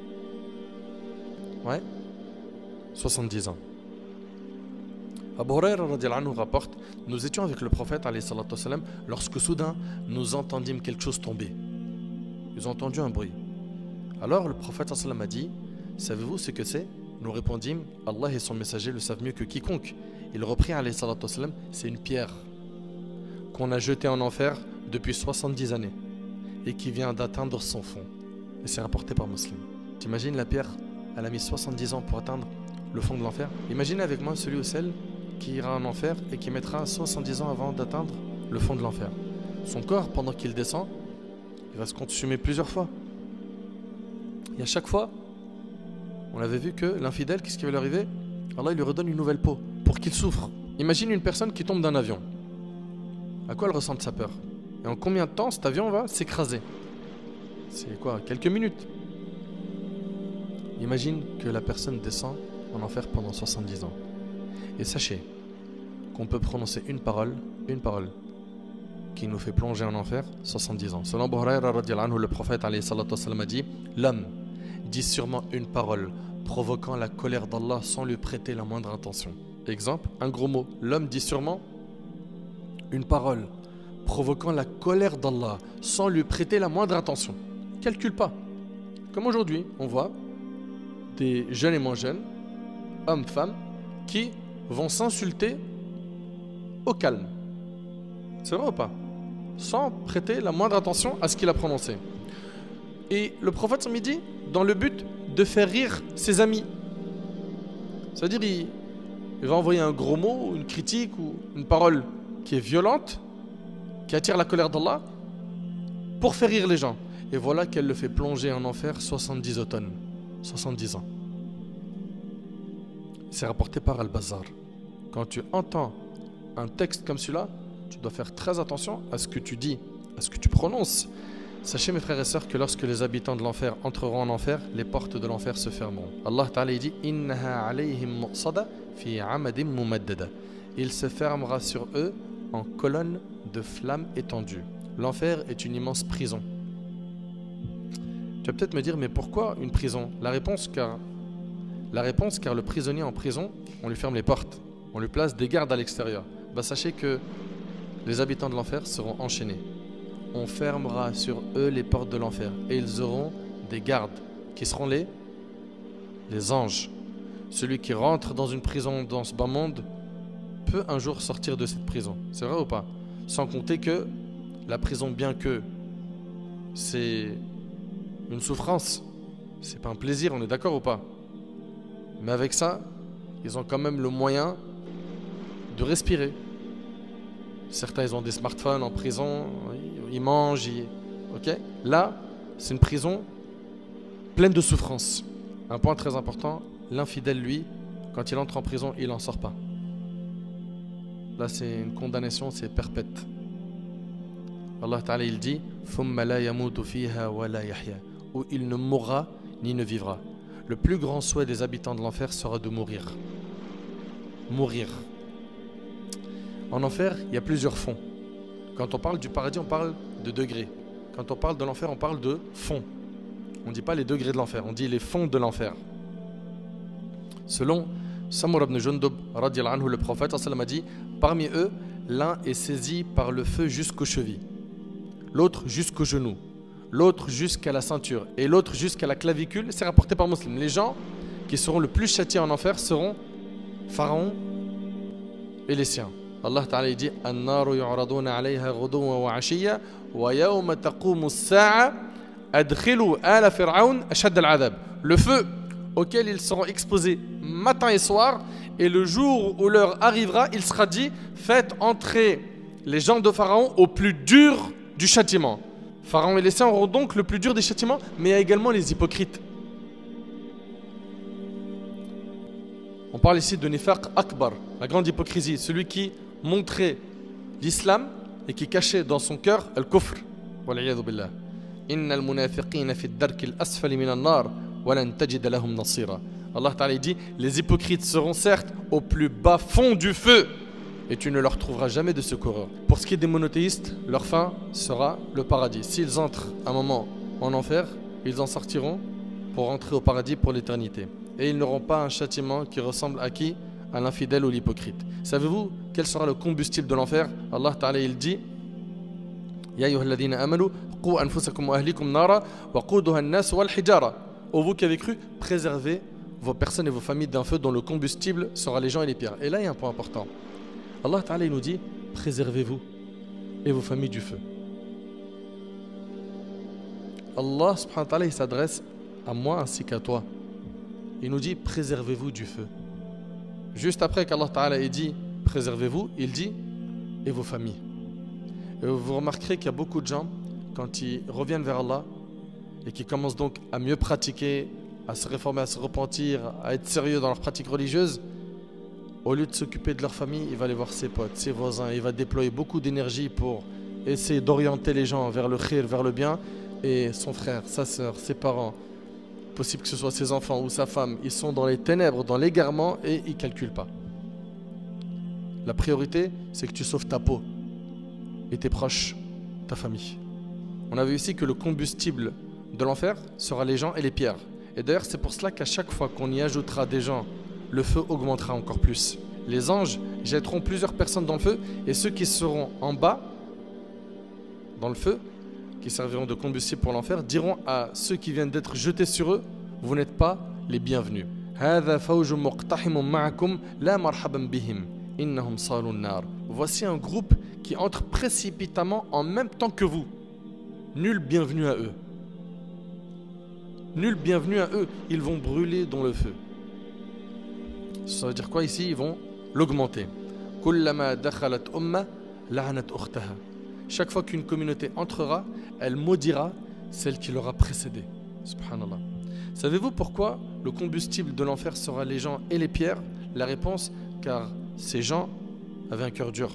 Ouais, soixante-dix ans. Abu Huraira radiallahu anhu rapporte: nous étions avec le prophète alayhi salatu wassalam, lorsque soudain nous entendîmes quelque chose tomber. Ils ont entendu un bruit. Alors le prophète sallallahu alayhi wa sallam a dit: savez-vous ce que c'est? Nous répondîmes: Allah et son messager le savent mieux que quiconque. Il reprit alayhi salatu wassalam: c'est une pierre qu'on a jetée en enfer depuis soixante-dix années et qui vient d'atteindre son fond. Et c'est rapporté par Muslim. T'imagines, la pierre, elle a mis soixante-dix ans pour atteindre le fond de l'enfer. Imaginez avec moi celui ou celle qui ira en enfer et qui mettra soixante-dix ans avant d'atteindre le fond de l'enfer. Son corps, pendant qu'il descend, il va se consumer plusieurs fois. Et à chaque fois, on avait vu que l'infidèle, qu'est-ce qui va lui arriver? Allah il lui redonne une nouvelle peau pour qu'il souffre. Imagine une personne qui tombe d'un avion. À quoi elle ressent sa peur? Et en combien de temps cet avion va s'écraser? C'est quoi? Quelques minutes. Imagine que la personne descend en enfer pendant soixante-dix ans. Et sachez qu'on peut prononcer une parole, une parole qui nous fait plonger en enfer soixante-dix ans. Selon Abu Huraira radiallahu anhu, le prophète alayhi salatu wassalam a dit: l'homme dit sûrement une parole provoquant la colère d'Allah sans lui prêter la moindre intention. Exemple, un gros mot. L'homme dit sûrement une parole provoquant la colère d'Allah sans lui prêter la moindre intention. Calcule pas. Comme aujourd'hui, on voit des jeunes et moins jeunes, hommes, femmes, qui vont s'insulter au calme. C'est vrai ou pas? Sans prêter la moindre attention à ce qu'il a prononcé. Et le prophète s'en dit dans le but de faire rire ses amis. C'est-à-dire, il, il va envoyer un gros mot, une critique ou une parole qui est violente, qui attire la colère d'Allah, pour faire rire les gens. Et voilà qu'elle le fait plonger en enfer soixante-dix automnes, soixante-dix ans. C'est rapporté par Al-Bazar. Quand tu entends un texte comme celui-là, tu dois faire très attention à ce que tu dis, à ce que tu prononces. Sachez mes frères et sœurs que lorsque les habitants de l'enfer entreront en enfer, les portes de l'enfer se fermeront. Allah Ta'ala dit: Innaha alayhim muqsada fi amadim mumaddada. Il se fermera sur eux en colonne de flammes étendues. L'enfer est une immense prison. Tu vas peut-être me dire: mais pourquoi une prison? La réponse car La réponse, car le prisonnier en prison, on lui ferme les portes, on lui place des gardes à l'extérieur. Bah, sachez que les habitants de l'enfer seront enchaînés. On fermera sur eux les portes de l'enfer et ils auront des gardes qui seront les, les anges. Celui qui rentre dans une prison dans ce bas monde peut un jour sortir de cette prison. C'est vrai ou pas? Sans compter que la prison, bien que c'est une souffrance, c'est pas un plaisir, on est d'accord ou pas? Mais avec ça, ils ont quand même le moyen de respirer. Certains, ils ont des smartphones en prison, ils mangent, ils... ok. Là, c'est une prison pleine de souffrance. Un point très important, l'infidèle, lui, quand il entre en prison, il n'en sort pas. Là, c'est une condamnation, c'est perpète. Allah Ta'ala, il dit ثُمَّ لَا يَمُوتُ فِيهَا وَلَا يَحْيَا, où il ne mourra ni ne vivra. Le plus grand souhait des habitants de l'enfer sera de mourir. Mourir. En enfer, il y a plusieurs fonds. Quand on parle du paradis, on parle de degrés. Quand on parle de l'enfer, on parle de fonds. On ne dit pas les degrés de l'enfer, on dit les fonds de l'enfer. Selon Samur ibn Jundub, radiallahu anhu, le prophète a dit: parmi eux, l'un est saisi par le feu jusqu'aux chevilles, l'autre jusqu'aux genoux, l'autre jusqu'à la ceinture et l'autre jusqu'à la clavicule. C'est rapporté par Muslim. Les gens qui seront le plus châtiés en enfer seront Pharaon et les siens. Allah Ta'ala dit: An-naru yu'raduna 'alayha ghuduwan wa 'ashiyya wa yawma taqumu as-sa'a adkhilu ala fir'aun ashad al-'adab. Le feu auquel ils seront exposés matin et soir, et le jour où l'heure arrivera, il sera dit, faites entrer les gens de Pharaon au plus dur du châtiment. Pharaon et les siens auront donc le plus dur des châtiments, mais il y a également les hypocrites. On parle ici de Nifaq Akbar, la grande hypocrisie, celui qui montrait l'islam et qui cachait dans son cœur le kufr. Wal'iyadhu billah. Innal munafiqina fi ad-darki al-asfali min an-nar wa lan tajid lahum nasira. Allah Ta'ala dit, les hypocrites seront certes au plus bas fond du feu et tu ne leur trouveras jamais de secoureur. Pour ce qui est des monothéistes, leur fin sera le paradis. S'ils entrent un moment en enfer, ils en sortiront pour entrer au paradis pour l'éternité. Et ils n'auront pas un châtiment qui ressemble à qui? À l'infidèle ou l'hypocrite. Savez-vous quel sera le combustible de l'enfer? Allah Ta'ala il dit, Ya ayyuhalladhina amanu qu anfusakum wa ahlikum nara wa quduha an-nas wal hijara. Ô vous qui avez cru, préservez vos personnes et vos familles d'un feu dont le combustible sera les gens et les pierres. Et là il y a un point important. Allah Ta'ala il nous dit, préservez-vous et vos familles du feu. Allah subhanahu wa ta'ala il s'adresse à moi ainsi qu'à toi. Il nous dit, préservez-vous du feu. Juste après qu'Allah Ta'ala ait dit, préservez-vous, il dit, et vos familles. Et vous remarquerez qu'il y a beaucoup de gens, quand ils reviennent vers Allah, et qui commencent donc à mieux pratiquer, à se réformer, à se repentir, à être sérieux dans leur pratique religieuse, au lieu de s'occuper de leur famille, il va aller voir ses potes, ses voisins, il va déployer beaucoup d'énergie pour essayer d'orienter les gens vers le khir, vers le bien, et son frère, sa soeur, ses parents, possible que ce soit ses enfants ou sa femme, ils sont dans les ténèbres, dans l'égarement et ils ne calculent pas. La priorité, c'est que tu sauves ta peau et tes proches, ta famille. On a vu ici que le combustible de l'enfer sera les gens et les pierres. Et d'ailleurs, c'est pour cela qu'à chaque fois qu'on y ajoutera des gens, le feu augmentera encore plus. Les anges jetteront plusieurs personnes dans le feu et ceux qui seront en bas, dans le feu, qui serviront de combustible pour l'enfer, diront à ceux qui viennent d'être jetés sur eux, vous n'êtes pas les bienvenus. Voici un groupe qui entre précipitamment en même temps que vous. Nul bienvenu à eux. Nul bienvenu à eux. Ils vont brûler dans le feu. Ça veut dire quoi ici? Ils vont l'augmenter. Chaque fois qu'une communauté entrera, elle maudira celle qui l'aura précédée. Subhanallah. Savez-vous pourquoi le combustible de l'enfer sera les gens et les pierres? La réponse, car ces gens avaient un cœur dur.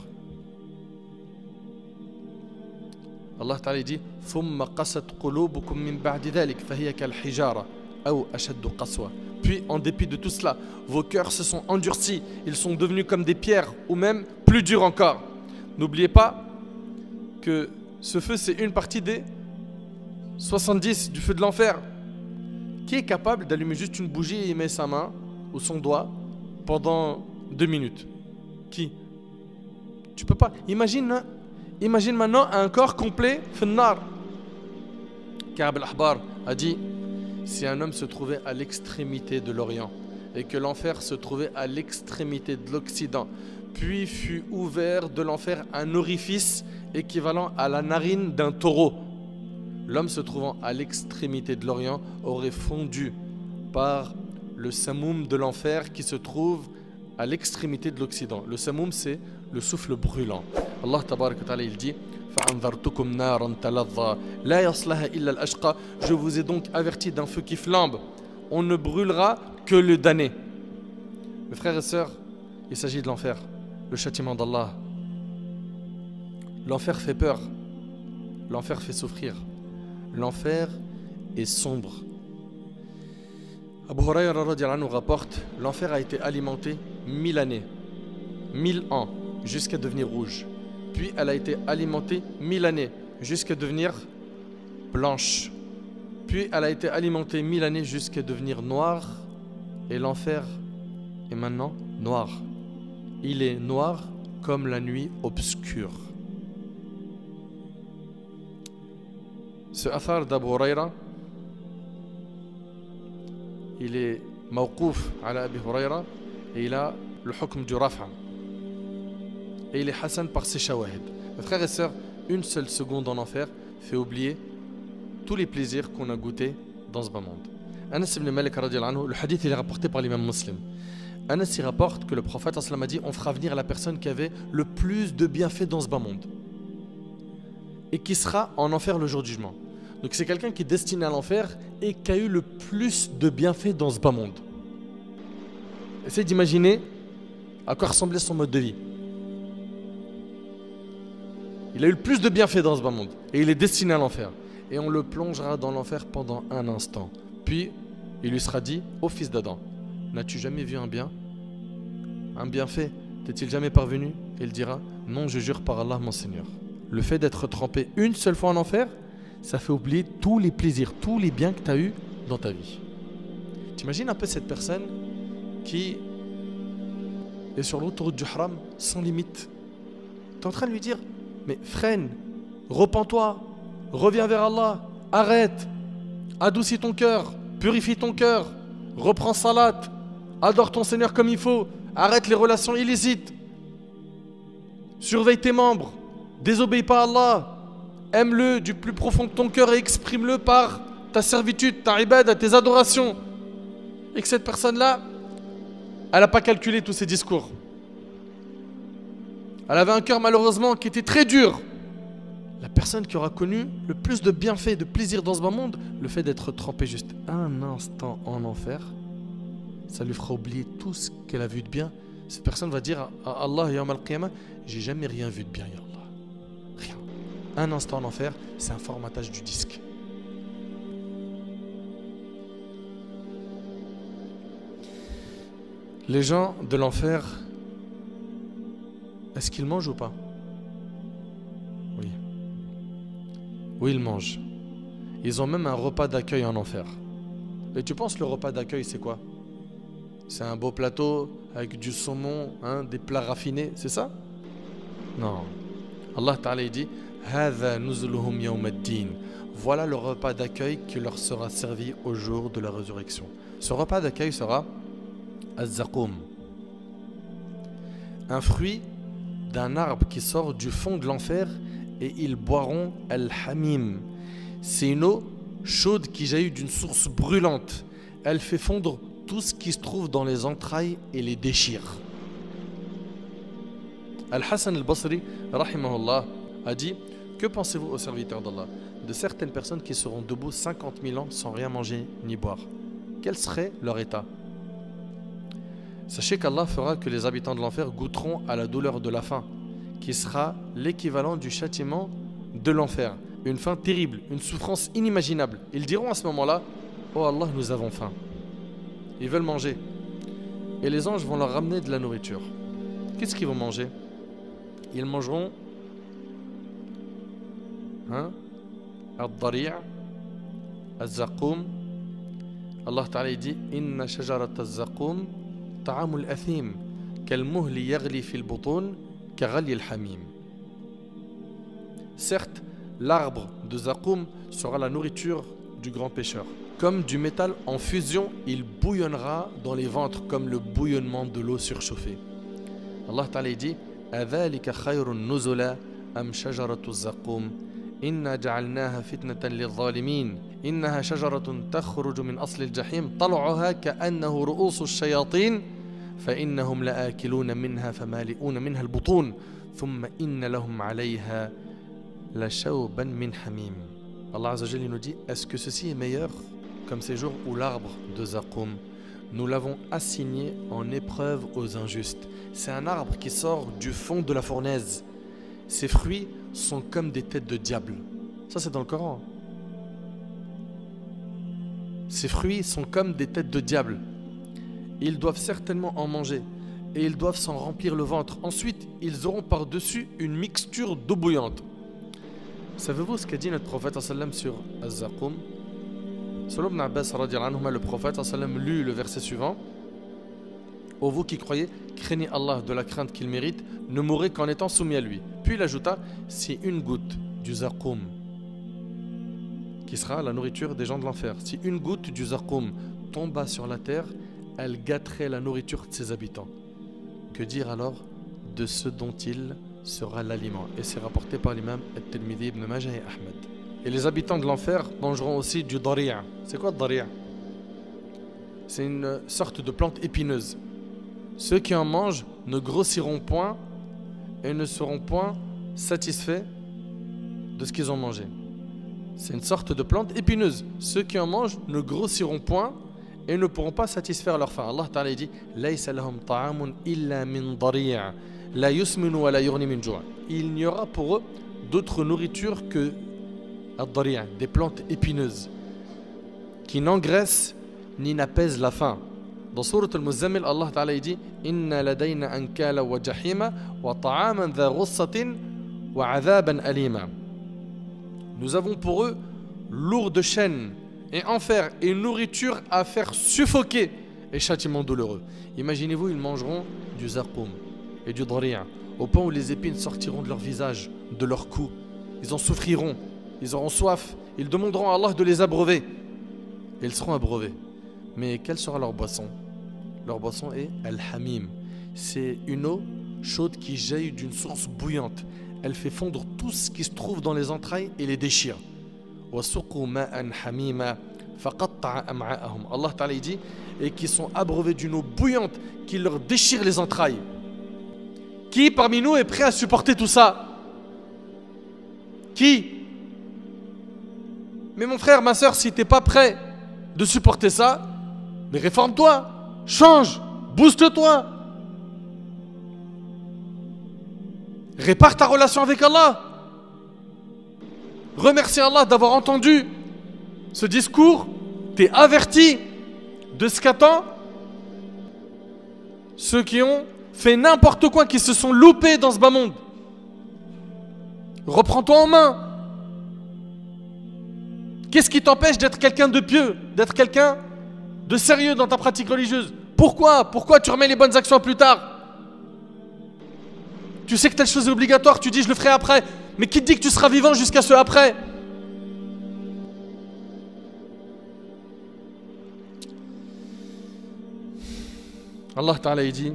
Allah Ta'ala dit ثُمَّ قَسَتْ قُلُوبُكُم مِّن بَعْدِ ذَلِكَ فَهِيَ كَالْحِجَارَةِ أَوْ أَشَدُّ قَسْوَةً. Puis en dépit de tout cela, vos cœurs se sont endurcis, ils sont devenus comme des pierres ou même plus durs encore. N'oubliez pas que ce feu c'est une partie des soixante-dix du feu de l'enfer. Qui est capable d'allumer juste une bougie et y met sa main ou son doigt pendant deux minutes? Qui? Tu peux pas. Imagine, imagine maintenant un corps complet finnar. Ka'b al-Ahbar a dit, si un homme se trouvait à l'extrémité de l'Orient et que l'enfer se trouvait à l'extrémité de l'Occident, puis fut ouvert de l'enfer un orifice équivalent à la narine d'un taureau, l'homme se trouvant à l'extrémité de l'Orient aurait fondu par le samoum de l'enfer qui se trouve à l'extrémité de l'Occident. Le samoum, c'est le souffle brûlant. Allah tabarak wa ta'ala il dit je vous ai donc averti d'un feu qui flambe. On ne brûlera que le damné. Mes frères et sœurs, il s'agit de l'enfer, le châtiment d'Allah. L'enfer fait peur, l'enfer fait souffrir, l'enfer est sombre. Abu Hurayra radiyallahu anhu rapporte, l'enfer a été alimenté mille années, mille ans, jusqu'à devenir rouge. Puis elle a été alimentée mille années, jusqu'à devenir blanche. Puis elle a été alimentée mille années jusqu'à devenir noire. Et l'enfer est maintenant noir. Il est noir comme la nuit obscure. Ce athar d'Abu Hurayra, il est mawqouf ala Abi Hurayra et il a le hukm du raf'a. Et il est hassan par ses shawahid. Mes frères et sœurs, une seule seconde en enfer fait oublier tous les plaisirs qu'on a goûtés dans ce bas monde. Anas ibn Malik radiyallahu anhu, le hadith il est rapporté par l'imam Muslim. Anas y rapporte que le prophète sallallahu alayhi wa sallam a dit: on fera venir la personne qui avait le plus de bienfaits dans ce bas monde et qui sera en enfer le jour du jugement. Donc c'est quelqu'un qui est destiné à l'enfer et qui a eu le plus de bienfaits dans ce bas monde. Essayez d'imaginer à quoi ressemblait son mode de vie. Il a eu le plus de bienfaits dans ce bas monde et il est destiné à l'enfer. Et on le plongera dans l'enfer pendant un instant. Puis il lui sera dit: ô fils d'Adam, n'as-tu jamais vu un bien? Un bienfait t'est-il jamais parvenu? Et il dira: non, je jure par Allah mon Seigneur. Le fait d'être trempé une seule fois en enfer, ça fait oublier tous les plaisirs, tous les biens que tu as eus dans ta vie. T'imagines un peu cette personne qui est sur l'autoroute du haram sans limite. Tu es en train de lui dire: mais freine, repens-toi, reviens vers Allah, arrête, adoucis ton cœur, purifie ton cœur, reprends salat, adore ton Seigneur comme il faut, arrête les relations illicites, surveille tes membres, désobéis pas à Allah, aime-le du plus profond de ton cœur et exprime-le par ta servitude, ta ibada, tes adorations. Et que cette personne-là, elle n'a pas calculé tous ces discours. Elle avait un cœur malheureusement qui était très dur. La personne qui aura connu le plus de bienfaits, de plaisir dans ce bas monde, le fait d'être trempé juste un instant en enfer, ça lui fera oublier tout ce qu'elle a vu de bien. Cette personne va dire à Allah Yawm al-Qiyamah: j'ai jamais rien vu de bien, ya Allah. Rien. Un instant en enfer, c'est un formatage du disque. Les gens de l'enfer, est-ce qu'ils mangent ou pas? Oui. Oui, ils mangent. Ils ont même un repas d'accueil en enfer. Et tu penses le repas d'accueil c'est quoi? C'est un beau plateau avec du saumon, hein, des plats raffinés, c'est ça? Non. Allah Ta'ala dit: Hadha nuzuluhum yawm ad-din. Voilà le repas d'accueil qui leur sera servi au jour de la résurrection. Ce repas d'accueil sera az-zaqum, un fruit d'un arbre qui sort du fond de l'enfer, et ils boiront al-hamim. C'est une eau chaude qui jaillit d'une source brûlante. Elle fait fondre tout ce qui se trouve dans les entrailles et les déchire. Al-Hassan al-Basri, rahimahullah, a dit: que pensez-vous aux serviteurs d'Allah de certaines personnes qui seront debout cinquante mille ans sans rien manger ni boire? Quel serait leur état? Sachez qu'Allah fera que les habitants de l'enfer goûteront à la douleur de la faim, qui sera l'équivalent du châtiment de l'enfer. Une faim terrible, une souffrance inimaginable. Ils diront à ce moment-là: oh Allah, nous avons faim. Ils veulent manger. Et les anges vont leur ramener de la nourriture. Qu'est-ce qu'ils vont manger? Ils mangeront hein, al-dari', al-zaqum. Allah Ta'ala dit: Inna shajarat al-zaqum ta'amul athim kal-muhli yaghli fil butun kaghali al-hamim. Certes, l'arbre de Zaqum sera la nourriture du grand pécheur. Comme du métal en fusion, il bouillonnera dans les ventres comme le bouillonnement de l'eau surchauffée. Allah Ta'ala dit: Adhalika khayrun nuzula am shajaratu zaqum inna ja'alnaha fitnatan lil-zalimin innaha shajaratun takhruju min asli al-jahim tal'uha ka'annahu ru'usu ash-shayatin fa innahum la'akiluna minha famali'una minha al-butun thumma inna lahum 'alayha la shawban min hamim. Allah Azza wa Jalla nous dit: est-ce que ceci est meilleur comme ces jours où l'arbre de Zaqum, nous l'avons assigné en épreuve aux injustes. C'est un arbre qui sort du fond de la fournaise. Ses fruits sont comme des têtes de diable. Ça, c'est dans le Coran. Ces fruits sont comme des têtes de diable. Ils doivent certainement en manger et ils doivent s'en remplir le ventre. Ensuite, ils auront par-dessus une mixture d'eau bouillante. Savez-vous ce qu'a dit notre prophète sallam sur Az-Zaqum? Selon Ibn Abbas, le prophète sallam lut le verset suivant: ô vous qui croyez, craignez Allah de la crainte qu'il mérite, ne mourrez qu'en étant soumis à lui. Puis il ajouta: si une goutte du Zaqum, qui sera la nourriture des gens de l'enfer, si une goutte du Zaqum tomba sur la terre, elle gâterait la nourriture de ses habitants. Que dire alors de ce dont il sera l'aliment? Et c'est rapporté par l'imam At-Tirmidhi, Ibn Majah et Ahmed. Et les habitants de l'enfer mangeront aussi du dari'. C'est quoi le dari'? C'est une sorte de plante épineuse. ceux qui en mangent ne grossiront point et ne seront point satisfaits de ce qu'ils ont mangé. C'est une sorte de plante épineuse. Ceux qui en mangent ne grossiront point et ne pourront pas satisfaire leur faim. Allah Ta'ala dit Laysa lahum ta'amun illa min dari' la yusminu wa la yughni min ju'. Il n'y aura pour eux d'autre nourriture que ad-dari', des plantes épineuses qui n'engraissent ni n'apaisent la faim. Dans Sourate Al-Muzammil, Allah Ta'ala dit Inna ladayna ankala wa jahima wa ta'aman dha ghussatin wa 'adhaban alima. Nous avons pour eux lourde chaîne et enfer et nourriture à faire suffoquer et châtiment douloureux. Imaginez-vous, ils mangeront du zarqoum et du dari' au point où les épines sortiront de leur visage, de leur cou. Ils en souffriront, ils auront soif, ils demanderont à Allah de les abreuver. Et ils seront abreuvés. Mais quelle sera leur boisson? Leur boisson est al-hamim. C'est une eau chaude qui jaillit d'une source bouillante. Elle fait fondre tout ce qui se trouve dans les entrailles et les déchire. Allah Ta'ala dit, et qui sont abreuvés d'une eau bouillante qui leur déchire les entrailles. Qui parmi nous est prêt à supporter tout ça? Qui? Mais mon frère, ma soeur, si tu n'es pas prêt de supporter ça, mais réforme-toi, change, booste-toi. Répare ta relation avec Allah. Remercie Allah d'avoir entendu ce discours. T'es averti de ce qu'attend ceux qui ont fait n'importe quoi, qui se sont loupés dans ce bas monde. Reprends-toi en main. Qu'est-ce qui t'empêche d'être quelqu'un de pieux, d'être quelqu'un de sérieux dans ta pratique religieuse? Pourquoi? Pourquoi tu remets les bonnes actions plus tard? Tu sais que telle chose est obligatoire, tu dis je le ferai après. Mais qui te dit que tu seras vivant jusqu'à ce après? Allah Ta'ala dit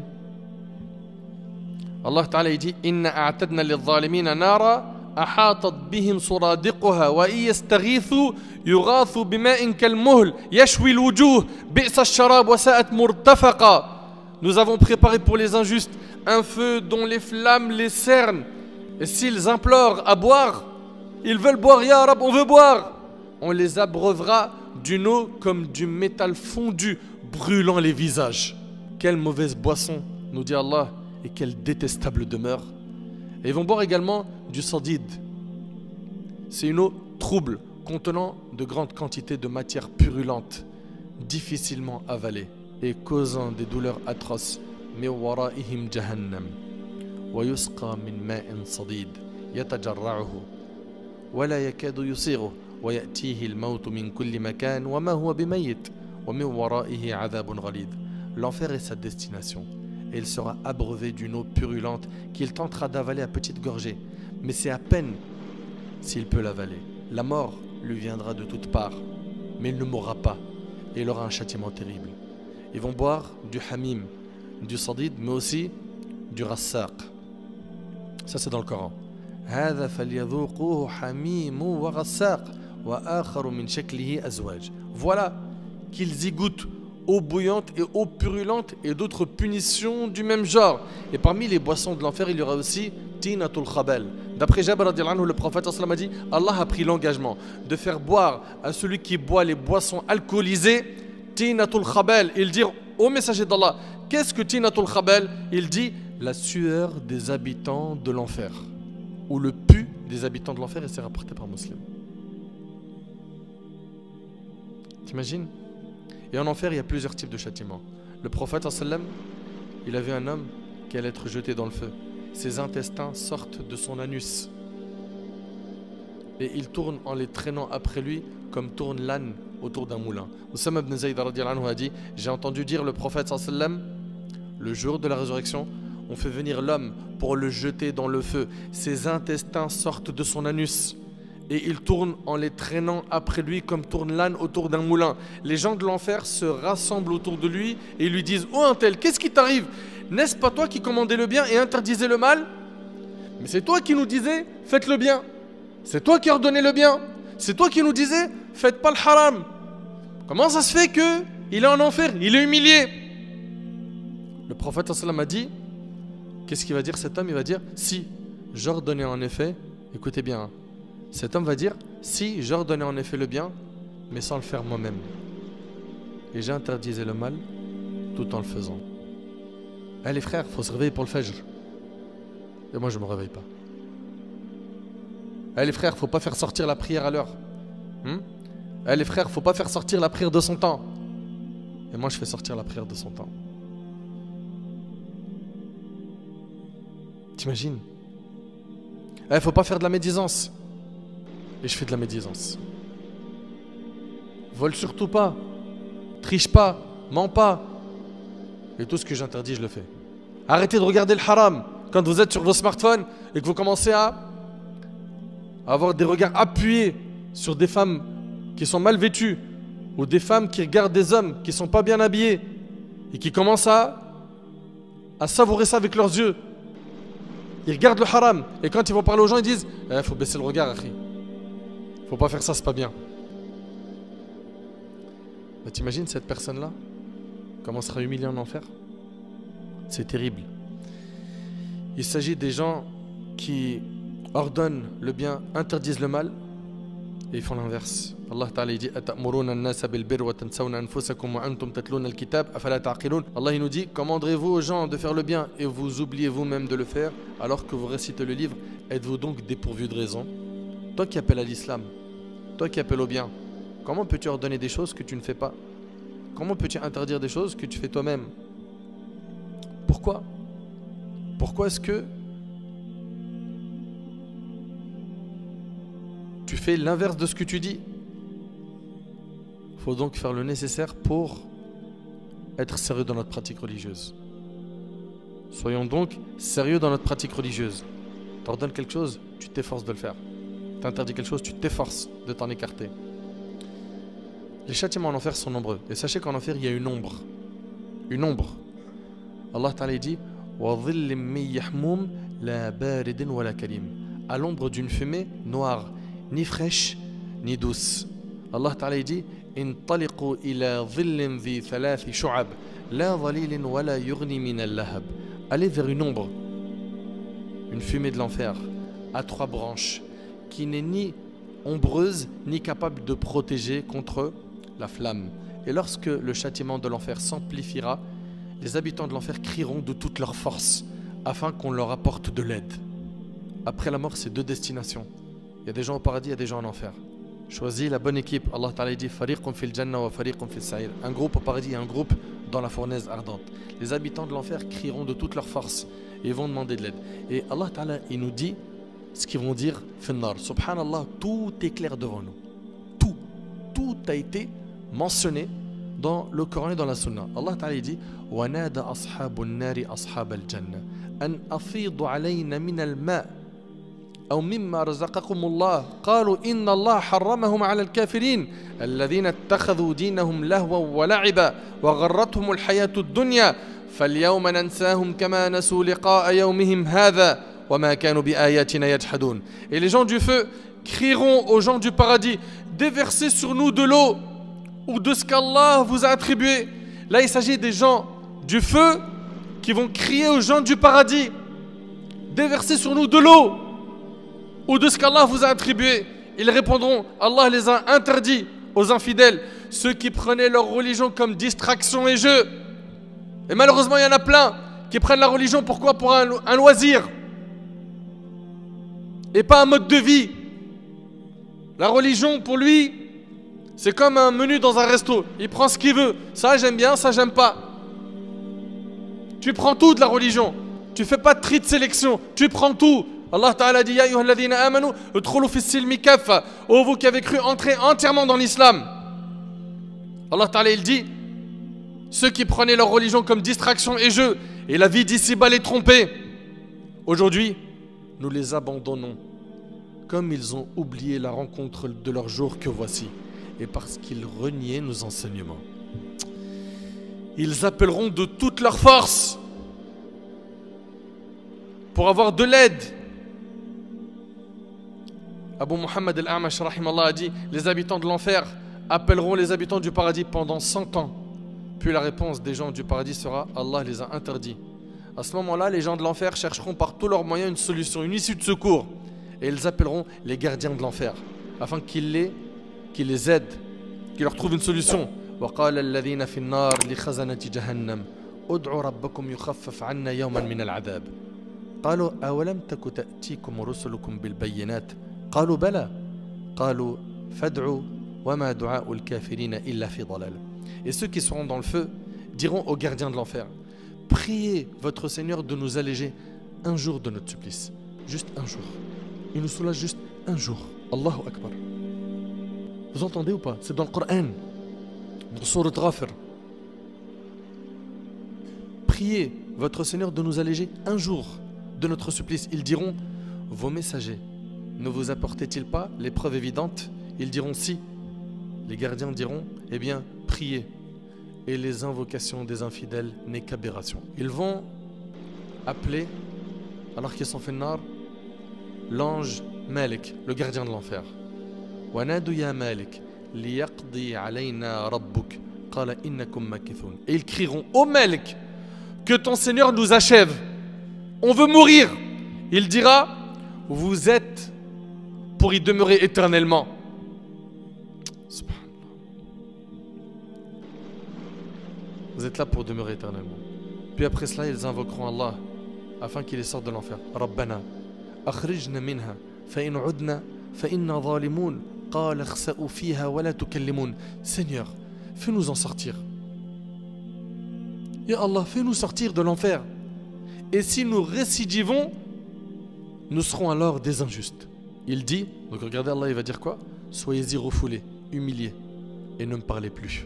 Allah Ta'ala dit Inna a'tadna lil-zalimina nara ahatat bihim suradiquha wa yastaghithu yughathu bima'in kal-muhl yashwi al-wujuh bi'sa ash-sharab wa sa'at murtafaqa. Nous avons préparé pour les injustes un feu dont les flammes les cernent. Et s'ils implorent à boire, ils veulent boire, Ya Rab, on veut boire. On les abreuvera d'une eau comme du métal fondu, brûlant les visages. Quelle mauvaise boisson, nous dit Allah, et quelle détestable demeure. Et ils vont boire également du sandide. C'est une eau trouble, contenant de grandes quantités de matière purulente, difficilement avalée et causant des douleurs atroces. من ورائهم جهنم ويسقى من ماء صديد يتجرعه ولا يكاد يصيغه ويأتيه الموت من كل مكان وما هو بميت ومن ورائه عذاب غليظ. L'enfer est sa destination et il sera abreuvé d'une eau purulente qu'il tentera d'avaler à petites gorgées, mais c'est à peine s'il peut l'avaler. La mort lui viendra de toutes parts, mais il ne mourra pas et il aura un châtiment terrible. Ils vont boire du hamim, du sadid, mais aussi du rassaq. Ça c'est dans le Coran. هذا فليذوقوه حميم وغساق وآخر من شكله أزواج. Voilà qu'ils y goûtent eau bouillante et eau purulente et d'autres punitions du même genre. Et parmi les boissons de l'enfer, il y aura aussi tinatul khabal. D'après Jabir radhiyallahu anhu, le prophète sallallahu alayhi wa sallam a dit Allah a pris l'engagement de faire boire à celui qui boit les boissons alcoolisées tinatul khabal. Il dit au messager d'Allah, qu'est-ce que tinatul khabal? Il dit la sueur des habitants de l'enfer, ou le pu des habitants de l'enfer, et c'est rapporté par Muslim. T'imagines? Et en enfer, il y a plusieurs types de châtiments. Le prophète sallam, il a vu un homme qui allait être jeté dans le feu. Ses intestins sortent de son anus et il tourne en les traînant après lui comme tourne l'âne autour d'un moulin. Oussama ibn Zayd radhiyallahu anhu a dit, j'ai entendu dire le prophète sallam, le jour de la résurrection, on fait venir l'homme pour le jeter dans le feu. Ses intestins sortent de son anus et il tourne en les traînant après lui comme tourne l'âne autour d'un moulin. Les gens de l'enfer se rassemblent autour de lui et lui disent, oh un tel, qu'est-ce qui t'arrive? N'est-ce pas toi qui commandais le bien et interdisais le mal? Mais c'est toi qui nous disais, faites le bien. C'est toi qui ordonnais le bien. C'est toi qui nous disais, faites pas le haram. Comment ça se fait qu'il est en enfer? Il est humilié. Le prophète sallam a dit, qu'est-ce qu'il va dire cet homme? Il va dire, si j'ordonnais en effet, écoutez bien, hein, cet homme va dire, si j'ordonnais en effet le bien, mais sans le faire moi-même, et j'interdisais le mal tout en le faisant. Eh les frères, il faut se réveiller pour le fajr. Et moi je ne me réveille pas. Eh les frères, il ne faut pas faire sortir la prière à l'heure. Hmm? Eh les frères, il ne faut pas faire sortir la prière de son temps. Et moi je fais sortir la prière de son temps. T'imagines? Il ne faut pas faire de la médisance. Et je fais de la médisance. Vole surtout pas. Triche pas. Mens pas. Et tout ce que j'interdis, je le fais. Arrêtez de regarder le haram. Quand vous êtes sur vos smartphones et que vous commencez à avoir des regards appuyés sur des femmes qui sont mal vêtues ou des femmes qui regardent des hommes qui ne sont pas bien habillés et qui commencent à, à savourer ça avec leurs yeux. Ils regardent le haram et quand ils vont parler aux gens, ils disent il eh, faut baisser le regard, akhi. Faut pas faire ça, c'est pas bien. Mais t'imagines cette personne-là, comment sera humiliée en enfer? C'est terrible. Il s'agit des gens qui ordonnent le bien, interdisent le mal et ils font l'inverse. Allah Ta'ala dit Allah il nous dit, commanderez-vous aux gens de faire le bien et vous oubliez vous-même de le faire alors que vous récitez le livre. Êtes-vous donc dépourvu de raison? Toi qui appelles à l'islam, toi qui appelles au bien, comment peux-tu ordonner des choses que tu ne fais pas? Comment peux-tu interdire des choses que tu fais toi-même? Pourquoi? Pourquoi est-ce que tu fais l'inverse de ce que tu dis? Il faut donc faire le nécessaire pour être sérieux dans notre pratique religieuse. Soyons donc sérieux dans notre pratique religieuse. Tu ordonnes quelque chose, tu t'efforces de le faire. Tu interdis quelque chose, tu t'efforces de t'en écarter. Les châtiments en enfer sont nombreux. Et sachez qu'en enfer, il y a une ombre. Une ombre. Allah Ta'ala dit à l'ombre d'une fumée noire, ni fraîche, ni douce. Allah Ta'ala dit انطلقوا إلى ظل ذي ثلاث شعب لا ظليل ولا يغني من اللهب. Allez vers une ombre, une fumée de l'enfer, à trois branches, qui n'est ni ombreuse ni capable de protéger contre la flamme. Et lorsque le châtiment de l'enfer s'amplifiera, les habitants de l'enfer crieront de toute leur force afin qu'on leur apporte de l'aide. Après la mort, c'est deux destinations. Il y a des gens au paradis, il y a des gens en enfer. Choisis la bonne équipe. Allah Ta'ala dit Fariqun fil jannah wa fariqun fil sa'ir. Un groupe au paradis et un groupe dans la fournaise ardente. Les habitants de l'enfer crieront de toute leur force et ils vont demander de l'aide. Et Allah Ta'ala, il nous dit ce qu'ils vont dire finnar. Subhanallah, tout est clair devant nous. Tout, tout a été mentionné dans le Coran et dans la Sunna. Allah Ta'ala dit wa nada ashabun nari ashab al-jannah an afidu alayna min al-ma' أو مما رزقكم الله قالوا إن الله حرمهم على الكافرين الذين اتخذوا دينهم لهوا ولعبا وغرتهم الحياة الدنيا فاليوم ننساهم كما نسوا لقاء يومهم هذا وما كانوا بآياتنا يجحدون. Et les gens du feu crieront aux gens du paradis déversez sur nous de l'eau ou de ce qu'Allah vous a attribué. Là il s'agit des gens du feu qui vont crier aux gens du paradis déversez sur nous de l'eau ou de ce qu'Allah vous a attribué. Ils répondront Allah les a interdits aux infidèles, ceux qui prenaient leur religion comme distraction et jeu. Et malheureusement il y en a plein qui prennent la religion pourquoi? Pour un, un loisir et pas un mode de vie. La religion pour lui c'est comme un menu dans un resto, il prend ce qu'il veut, ça j'aime bien, ça j'aime pas. Tu prends tout de la religion, tu fais pas de tri de sélection, tu prends tout. Allah Ta'ala dit Ya ayyuhalladhina amanu udkhulu fis silmi kaffa. Oh vous qui avez cru, entrer entièrement dans l'islam. Allah Ta'ala il dit ceux qui prenaient leur religion comme distraction et jeu et la vie d'ici-bas les trompait. Aujourd'hui, nous les abandonnons comme ils ont oublié la rencontre de leur jour que voici et parce qu'ils reniaient nos enseignements. Ils appelleront de toute leur force pour avoir de l'aide. Abu Muhammad al-A'mash rahimallah a dit les habitants de l'enfer appelleront les habitants du paradis pendant cent ans puis la réponse des gens du paradis sera « Allah les a interdits ». À ce moment-là, les gens de l'enfer chercheront par tous leurs moyens une solution, une issue de secours. Et ils appelleront les gardiens de l'enfer, afin qu'ils les, qu'ils les aident, qu'ils leur trouvent une solution. وَقَالَ الَّذِينَ فِي النَّارِ لِخَزَنَةِ جَهَنَّمَ ادعوا ربكم يخفف عنا يوما من العذاب قالوا أولم تك تأتيكم رسلكم بالبينات قالوا بلى قالوا فادعوا وما دعاء الكافرين إلا في ضلال. Et ceux qui seront dans le feu diront aux gardiens de l'enfer: priez votre Seigneur de nous alléger un jour de notre supplice, juste un jour. Il nous soulage juste un jour. Allahu Akbar. Vous entendez ou pas? C'est dans le Coran, dans Surat Ghafir. Priez votre Seigneur de nous alléger un jour de notre supplice. Ils diront: vos messagers ne vous apportaient-ils pas les preuves évidentes? Ils diront: si. Les gardiens diront: eh bien, priez. Et les invocations des infidèles n'est qu'aberration. Ils vont appeler, alors qu'ils sont fait nar, l'ange Malik, le gardien de l'enfer. وَنَادُوا يَا مَالِكْ لِيَقْضِي عَلَيْنَا رَبُّكْ قَالَ إِنَّكُمْ مَاكِثُونَ. Et ils crieront: ô Malik, que ton Seigneur nous achève, on veut mourir. Il dira: vous êtes pour y demeurer éternellement. Vous êtes là pour demeurer éternellement. Puis après cela, ils invoqueront Allah afin qu'il les sorte de l'enfer. Rabbana akhrijna minha fa in udna fa inna zalimun qala khsa'u fiha wa la tukallimun. Seigneur, fais-nous en sortir. Ya Allah, fais-nous sortir de l'enfer. Et si nous récidivons, nous serons alors des injustes. Il dit, donc regardez Allah, il va dire quoi? Soyez-y refoulés, humiliés, et ne me parlez plus.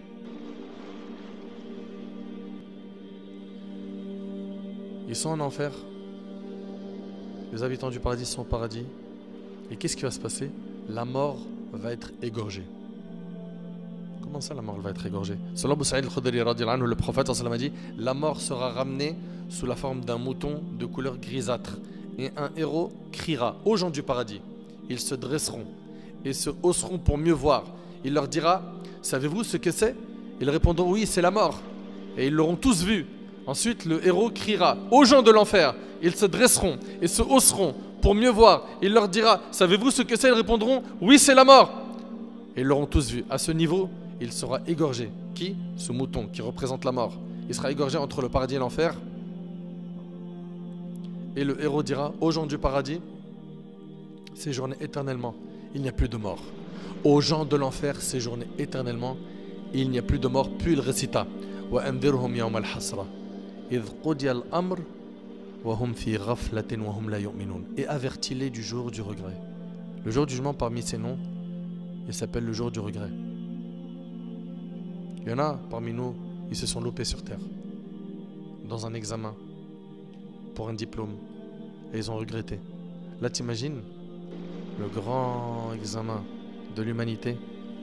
Ils sont en enfer. Les habitants du paradis sont au paradis. Et qu'est-ce qui va se passer? La mort va être égorgée. Comment ça, la mort va être égorgée? Selon Abu Sa'id al-Khudri, le prophète a dit: la mort sera ramenée sous la forme d'un mouton de couleur grisâtre. Et un héros criera aux gens du paradis. Ils se dresseront et se hausseront pour mieux voir. Il leur dira: savez-vous ce que c'est? Ils répondront: oui, c'est la mort. Et ils l'auront tous vu. Ensuite, le héros criera aux gens de l'enfer. Ils se dresseront et se hausseront pour mieux voir. Il leur dira: savez-vous ce que c'est? Ils répondront: oui, c'est la mort. Et ils l'auront tous vu. À ce niveau, il sera égorgé. Qui? Ce mouton qui représente la mort. Il sera égorgé entre le paradis et l'enfer. Et le héros dira aux gens du paradis: séjournez éternellement, il n'y a plus de mort. Aux gens de l'enfer, séjournez éternellement, il n'y a plus de mort. Puis il récita: وَأَنذِرْهُمْ يَوْمَ الْحَسْرَةِ إِذْ قُضِيَ الْأَمْرُ وَهُمْ فِي غَفْلَةٍ وَهُمْ لَا يُؤْمِنُونَ. Et avertis-les du jour du regret. Le jour du jugement, parmi ses noms, il s'appelle le jour du regret. Il y en a parmi nous, ils se sont loupés sur terre, dans un examen, pour un diplôme, et ils ont regretté. Là, t'imagines le grand examen de l'humanité.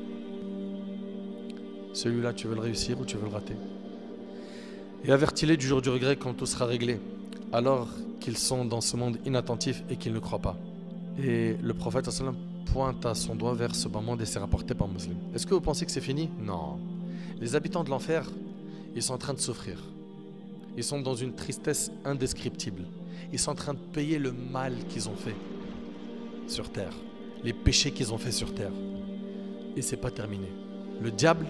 Celui-là, tu veux le réussir ou tu veux le rater? Et avertis-les du jour du regret quand tout sera réglé, alors qu'ils sont dans ce monde inattentif et qu'ils ne croient pas. Et le prophète sallam pointe à son doigt vers ce bas monde et c'est rapporté par Muslim. Est-ce que vous pensez que c'est fini? Non. Les habitants de l'enfer, ils sont en train de souffrir. Ils sont dans une tristesse indescriptible. Ils sont en train de payer le mal qu'ils ont fait sur terre, les péchés qu'ils ont fait sur terre. Et c'est pas terminé. Le diable,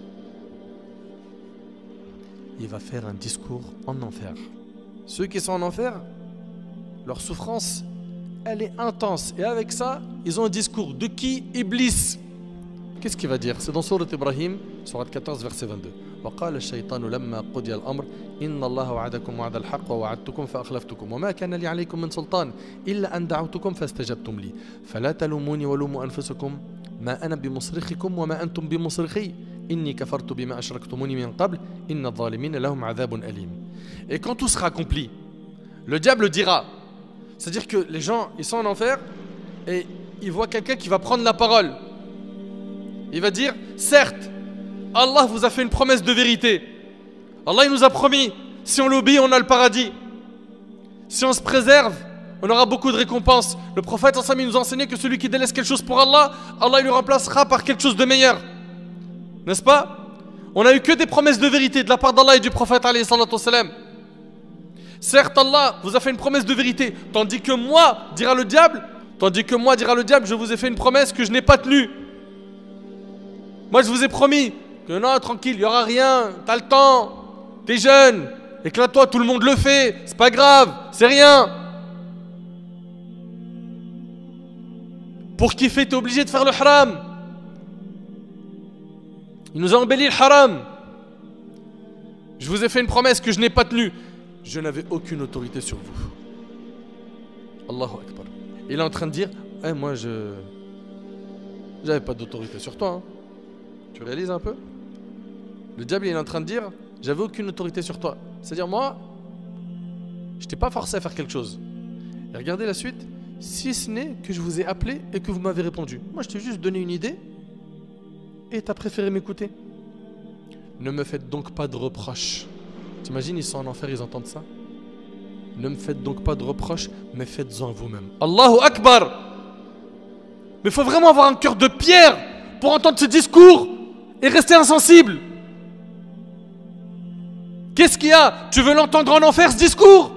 il va faire un discours en enfer. Ceux qui sont en enfer, leur souffrance, elle est intense. Et avec ça, ils ont un discours. De qui? Iblis. Qu'est-ce qu'il va dire? C'est dans Sourate Ibrahim, Sourate quatorze, verset vingt-deux. وقال الشيطان لما قضي الأمر إن الله وعدكم وعد الحق ووعدتكم فأخلفتكم وما كان لي عليكم من سلطان إلا أن دعوتكم فاستجبتم لي فلا تلوموني ولوموا أنفسكم ما أنا بمصرخكم وما أنتم بمصرخي إني كفرت بما أشركتموني من قبل إن الظالمين لهم عذاب أليم. Et quand tout sera accompli, le diable dira, c'est-à-dire que les gens, ils sont en enfer et ils voient quelqu'un qui va prendre la parole. Il va dire: certes, Allah vous a fait une promesse de vérité. Allah il nous a promis, si on l'obéit, on a le paradis. Si on se préserve, on aura beaucoup de récompenses. Le prophète il nous a enseigné que celui qui délaisse quelque chose pour Allah, Allah il le remplacera par quelque chose de meilleur. N'est-ce pas? On n'a eu que des promesses de vérité de la part d'Allah et du prophète alayhi salatu wassalam. Certes, Allah vous a fait une promesse de vérité, tandis que moi, dira le diable, tandis que moi, dira le diable, je vous ai fait une promesse que je n'ai pas tenue. Moi, je vous ai promis que non, tranquille, il n'y aura rien, t'as le temps, t'es jeune, éclate-toi, tout le monde le fait, c'est pas grave, c'est rien. Pour kiffer, t'es obligé de faire le haram. Il nous a embelli le haram. Je vous ai fait une promesse que je n'ai pas tenue. Je n'avais aucune autorité sur vous. Allahu Akbar. Il est en train de dire, eh, moi je... J'avais pas d'autorité sur toi. Hein. Tu réalises un peu? Le diable il est en train de dire, j'avais aucune autorité sur toi. C'est-à-dire moi, je t'ai pas forcé à faire quelque chose. Et regardez la suite. Si ce n'est que je vous ai appelé et que vous m'avez répondu. Moi je t'ai juste donné une idée et tu as préféré m'écouter. Ne me faites donc pas de reproches. T'imagines, ils sont en enfer, ils entendent ça. Ne me faites donc pas de reproches, mais faites-en vous-même. Allahu Akbar. Mais il faut vraiment avoir un cœur de pierre pour entendre ce discours et rester insensible. Qu'est-ce qu'il y a? Tu veux l'entendre en enfer, ce discours?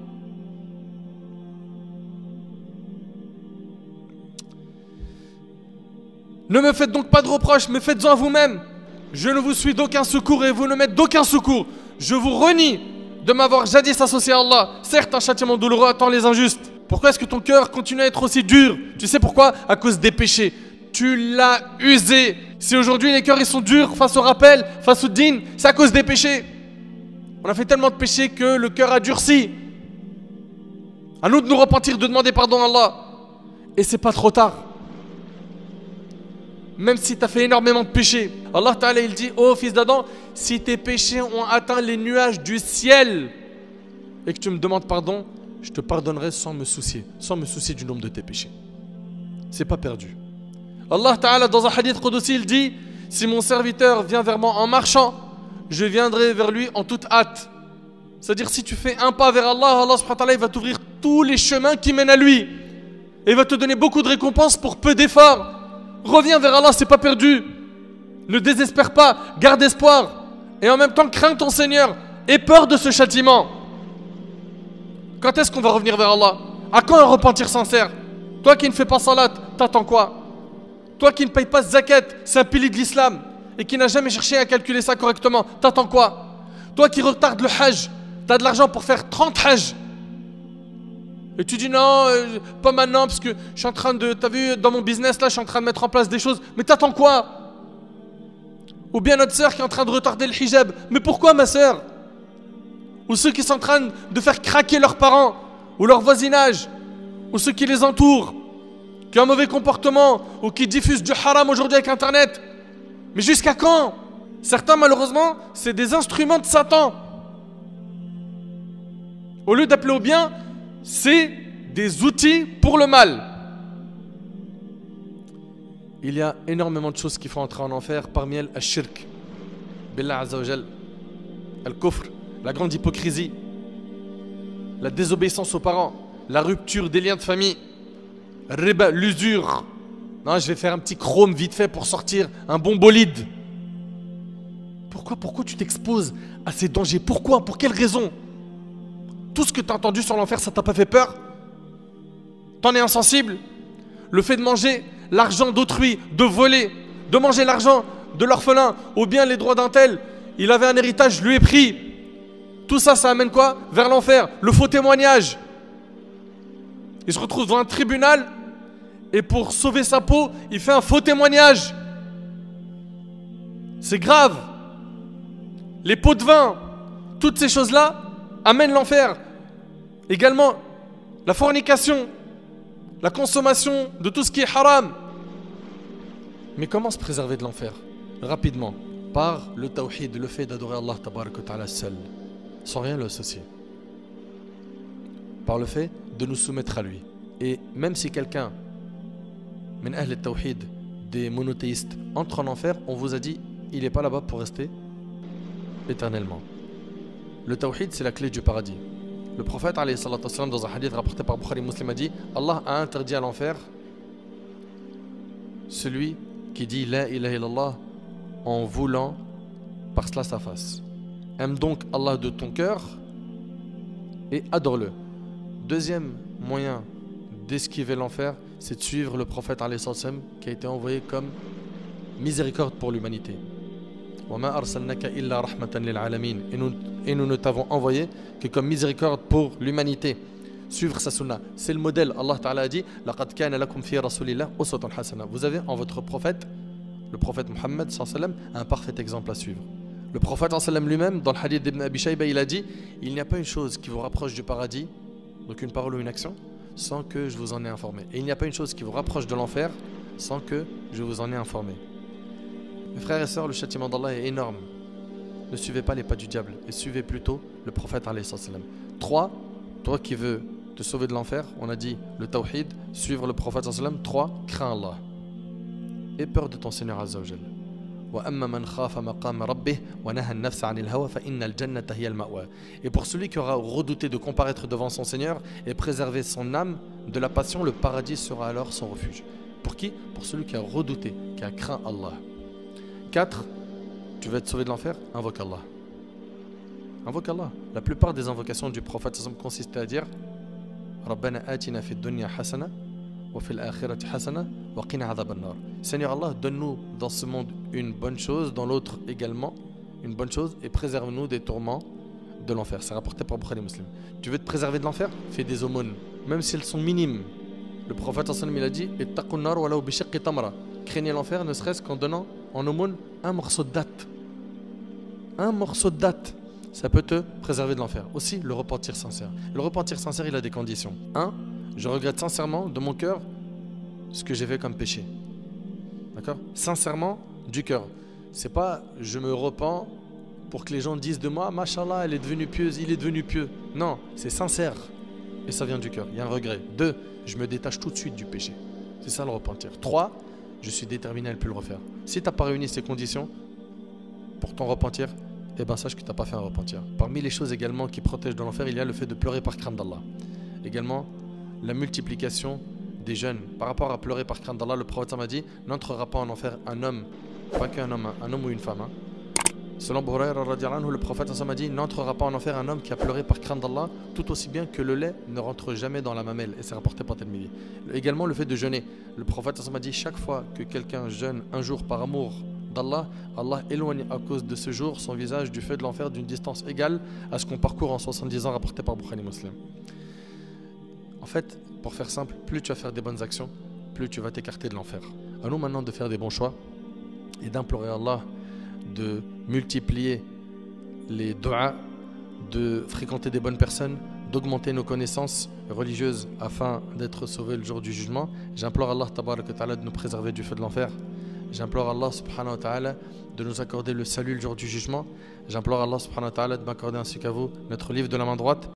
Ne me faites donc pas de reproches, mais faites-en à vous-même. Je ne vous suis d'aucun secours et vous ne m'êtes d'aucun secours. Je vous renie de m'avoir jadis associé à Allah. Certes, un châtiment douloureux attend les injustes. Pourquoi est-ce que ton cœur continue à être aussi dur? Tu sais pourquoi? À cause des péchés. Tu l'as usé. Si aujourd'hui les cœurs ils sont durs face au rappel, face au dîn, c'est à cause des péchés. On a fait tellement de péchés que le cœur a durci. À nous de nous repentir, de demander pardon à Allah. Et c'est pas trop tard. Même si tu as fait énormément de péchés. Allah Ta'ala il dit, oh fils d'Adam, si tes péchés ont atteint les nuages du ciel et que tu me demandes pardon, je te pardonnerai sans me soucier, sans me soucier du nombre de tes péchés. C'est pas perdu. Allah Ta'ala dans un hadith Qudsi il dit, si mon serviteur vient vers moi en marchant, je viendrai vers lui en toute hâte. C'est-à-dire si tu fais un pas vers Allah, Allah subhanahu wa ta'ala il va t'ouvrir tous les chemins qui mènent à lui. Et il va te donner beaucoup de récompenses pour peu d'efforts. Reviens vers Allah, c'est pas perdu. Ne désespère pas, garde espoir. Et en même temps, crains ton Seigneur. Aie peur de ce châtiment. Quand est-ce qu'on va revenir vers Allah? À quand un repentir sincère? Toi qui ne fais pas salat, t'attends quoi? Toi qui ne payes pas zakat, c'est un pilier de l'islam, et qui n'a jamais cherché à calculer ça correctement, t'attends quoi? Toi qui retardes le hajj, t'as de l'argent pour faire trente hajj. Et tu dis non, euh, pas maintenant parce que je suis en train de, t'as vu, dans mon business là, je suis en train de mettre en place des choses. Mais t'attends quoi? Ou bien notre sœur qui est en train de retarder le hijab. Mais pourquoi ma sœur? Ou ceux qui sont en train de faire craquer leurs parents, ou leur voisinage, ou ceux qui les entourent, qui ont un mauvais comportement, ou qui diffusent du haram aujourd'hui avec internet. Mais jusqu'à quand? Certains malheureusement, c'est des instruments de Satan. Au lieu d'appeler au bien, c'est des outils pour le mal. Il y a énormément de choses qui font entrer en enfer, parmi elles al-shirk, billah azza wa jal, al-kufr, la grande hypocrisie, la désobéissance aux parents, la rupture des liens de famille, riba, l'usure. Non, je vais faire un petit chrome vite fait pour sortir un bon bolide. Pourquoi, pourquoi tu t'exposes à ces dangers? Pourquoi? Pour quelle raison? Tout ce que tu as entendu sur l'enfer, ça t'a pas fait peur? T'en es insensible? Le fait de manger l'argent d'autrui, de voler, de manger l'argent de l'orphelin, ou bien les droits d'un tel, il avait un héritage, je lui ai pris. Tout ça, ça amène quoi? Vers l'enfer. Le faux témoignage. Il se retrouve devant un tribunal et pour sauver sa peau, il fait un faux témoignage. C'est grave. Les pots de vin, toutes ces choses-là amènent l'enfer. Également, la fornication, la consommation de tout ce qui est haram. Mais comment se préserver de l'enfer? Rapidement, par le tawhid, le fait d'adorer Allah tabarak wa ta'ala seul, sans rien lui associer. Par le fait de nous soumettre à lui. Et même si quelqu'un, min ahl al-tawhid, des monothéistes, entre en enfer, on vous a dit, il n'est pas là-bas pour rester éternellement. Le tawhid, c'est la clé du paradis. Le prophète, alayhi salatu wassalam, dans un hadith rapporté par Bukhari Muslim, a dit, Allah a interdit à l'enfer celui qui dit la ilaha illallah en voulant par cela sa face. Aime donc Allah de ton cœur et adore-le. Deuxième moyen d'esquiver l'enfer, c'est de suivre le prophète alayhi salam qui a été envoyé comme miséricorde pour l'humanité. Et nous, et nous ne t'avons envoyé que comme miséricorde pour l'humanité. Suivre sa sunna, c'est le modèle. Allah Ta'ala a dit لَقَدْ كَانَ لَكُمْ فِي رَسُولِ اللَّهِ أُسْوَةٌ حَسَنَةٌ. Vous avez en votre prophète, le prophète Mohammed sallallahu alayhi wa sallam, un parfait exemple à suivre. Le prophète sallallahu alayhi wa sallam lui-même, dans le hadith d'Ibn Abi Shayba, il a dit il n'y a pas une chose qui vous rapproche du paradis, donc une parole ou une action, sans que je vous en ai informé. Et il n'y a pas une chose qui vous rapproche de l'enfer sans que je vous en ai informé. Mes frères et sœurs, le châtiment d'Allah est énorme. Ne suivez pas les pas du diable et suivez plutôt le prophète alayhi salam. Trois, toi qui veux te sauver de l'enfer, on a dit le tawhid, suivre le prophète sallallahu alayhi wa sallam. Trois, crains Allah et peur de ton Seigneur azza wa jal. Et pour celui qui aura redouté de comparaître devant son Seigneur et préserver son âme de la passion, le paradis sera alors son refuge. Pour qui? Pour celui qui a redouté, qui a craint Allah. Quatre, tu veux être sauvé de l'enfer? Invoque Allah. Invoque Allah. La plupart des invocations du prophète consistaient à dire Rabbana atina fid dunya hasana wa fil akhirati hasana wa qina adhaban nar. Seigneur Allah, donne-nous dans ce monde une bonne chose, dans l'autre également une bonne chose, et préserve-nous des tourments de l'enfer. C'est rapporté par Bukhari Muslim. Tu veux te préserver de l'enfer? Fais des aumônes, même si elles sont minimes. Le prophète sallallahu alayhi wa sallam il a dit ittaqun nar walau bi shiqqi tamra. Craignez l'enfer ne serait-ce qu'en donnant en aumône un morceau de date. Un morceau de date. Ça peut te préserver de l'enfer. Aussi, le repentir sincère. Le repentir sincère, il a des conditions. Un, je regrette sincèrement de mon cœur ce que j'ai fait comme péché. D'accord? Sincèrement, du cœur. C'est pas je me repens pour que les gens disent de moi, Mashallah, elle est devenue pieuse, il est devenu pieux. Non, c'est sincère. Et ça vient du cœur. Il y a un regret. Deux, je me détache tout de suite du péché. C'est ça le repentir. Trois, je suis déterminé à ne plus le refaire. Si tu n'as pas réuni ces conditions pour ton repentir, eh bien sache que tu n'as pas fait un repentir. Parmi les choses également qui protègent de l'enfer, il y a le fait de pleurer par crainte d'Allah. Également, la multiplication des jeûnes. Par rapport à pleurer par crainte d'Allah, le prophète m'a dit n'entrera pas en enfer un homme, pas qu'un homme, un homme ou une femme. Hein. Selon Abu Hurayra radhiyallahu anhu, le prophète m'a dit n'entrera pas en enfer un homme qui a pleuré par crainte d'Allah, tout aussi bien que le lait ne rentre jamais dans la mamelle. Et c'est rapporté par Tirmidhi. Également, le fait de jeûner. Le prophète m'a dit chaque fois que quelqu'un jeûne un jour par amour d'Allah, Allah éloigne à cause de ce jour son visage du feu de l'enfer d'une distance égale à ce qu'on parcourt en soixante-dix ans, rapporté par Bukhari Muslim. En fait, pour faire simple, plus tu vas faire des bonnes actions, plus tu vas t'écarter de l'enfer. À nous maintenant de faire des bons choix et d'implorer Allah de multiplier les du'as, de fréquenter des bonnes personnes, d'augmenter nos connaissances religieuses afin d'être sauvés le jour du jugement. J'implore Allah tabaraka wa ta'ala de nous préserver du feu de l'enfer. J'implore Allah subhanahu wa ta'ala de nous accorder le salut le jour du jugement. J'implore Allah subhanahu wa ta'ala de m'accorder ainsi qu'à vous notre livre de la main droite.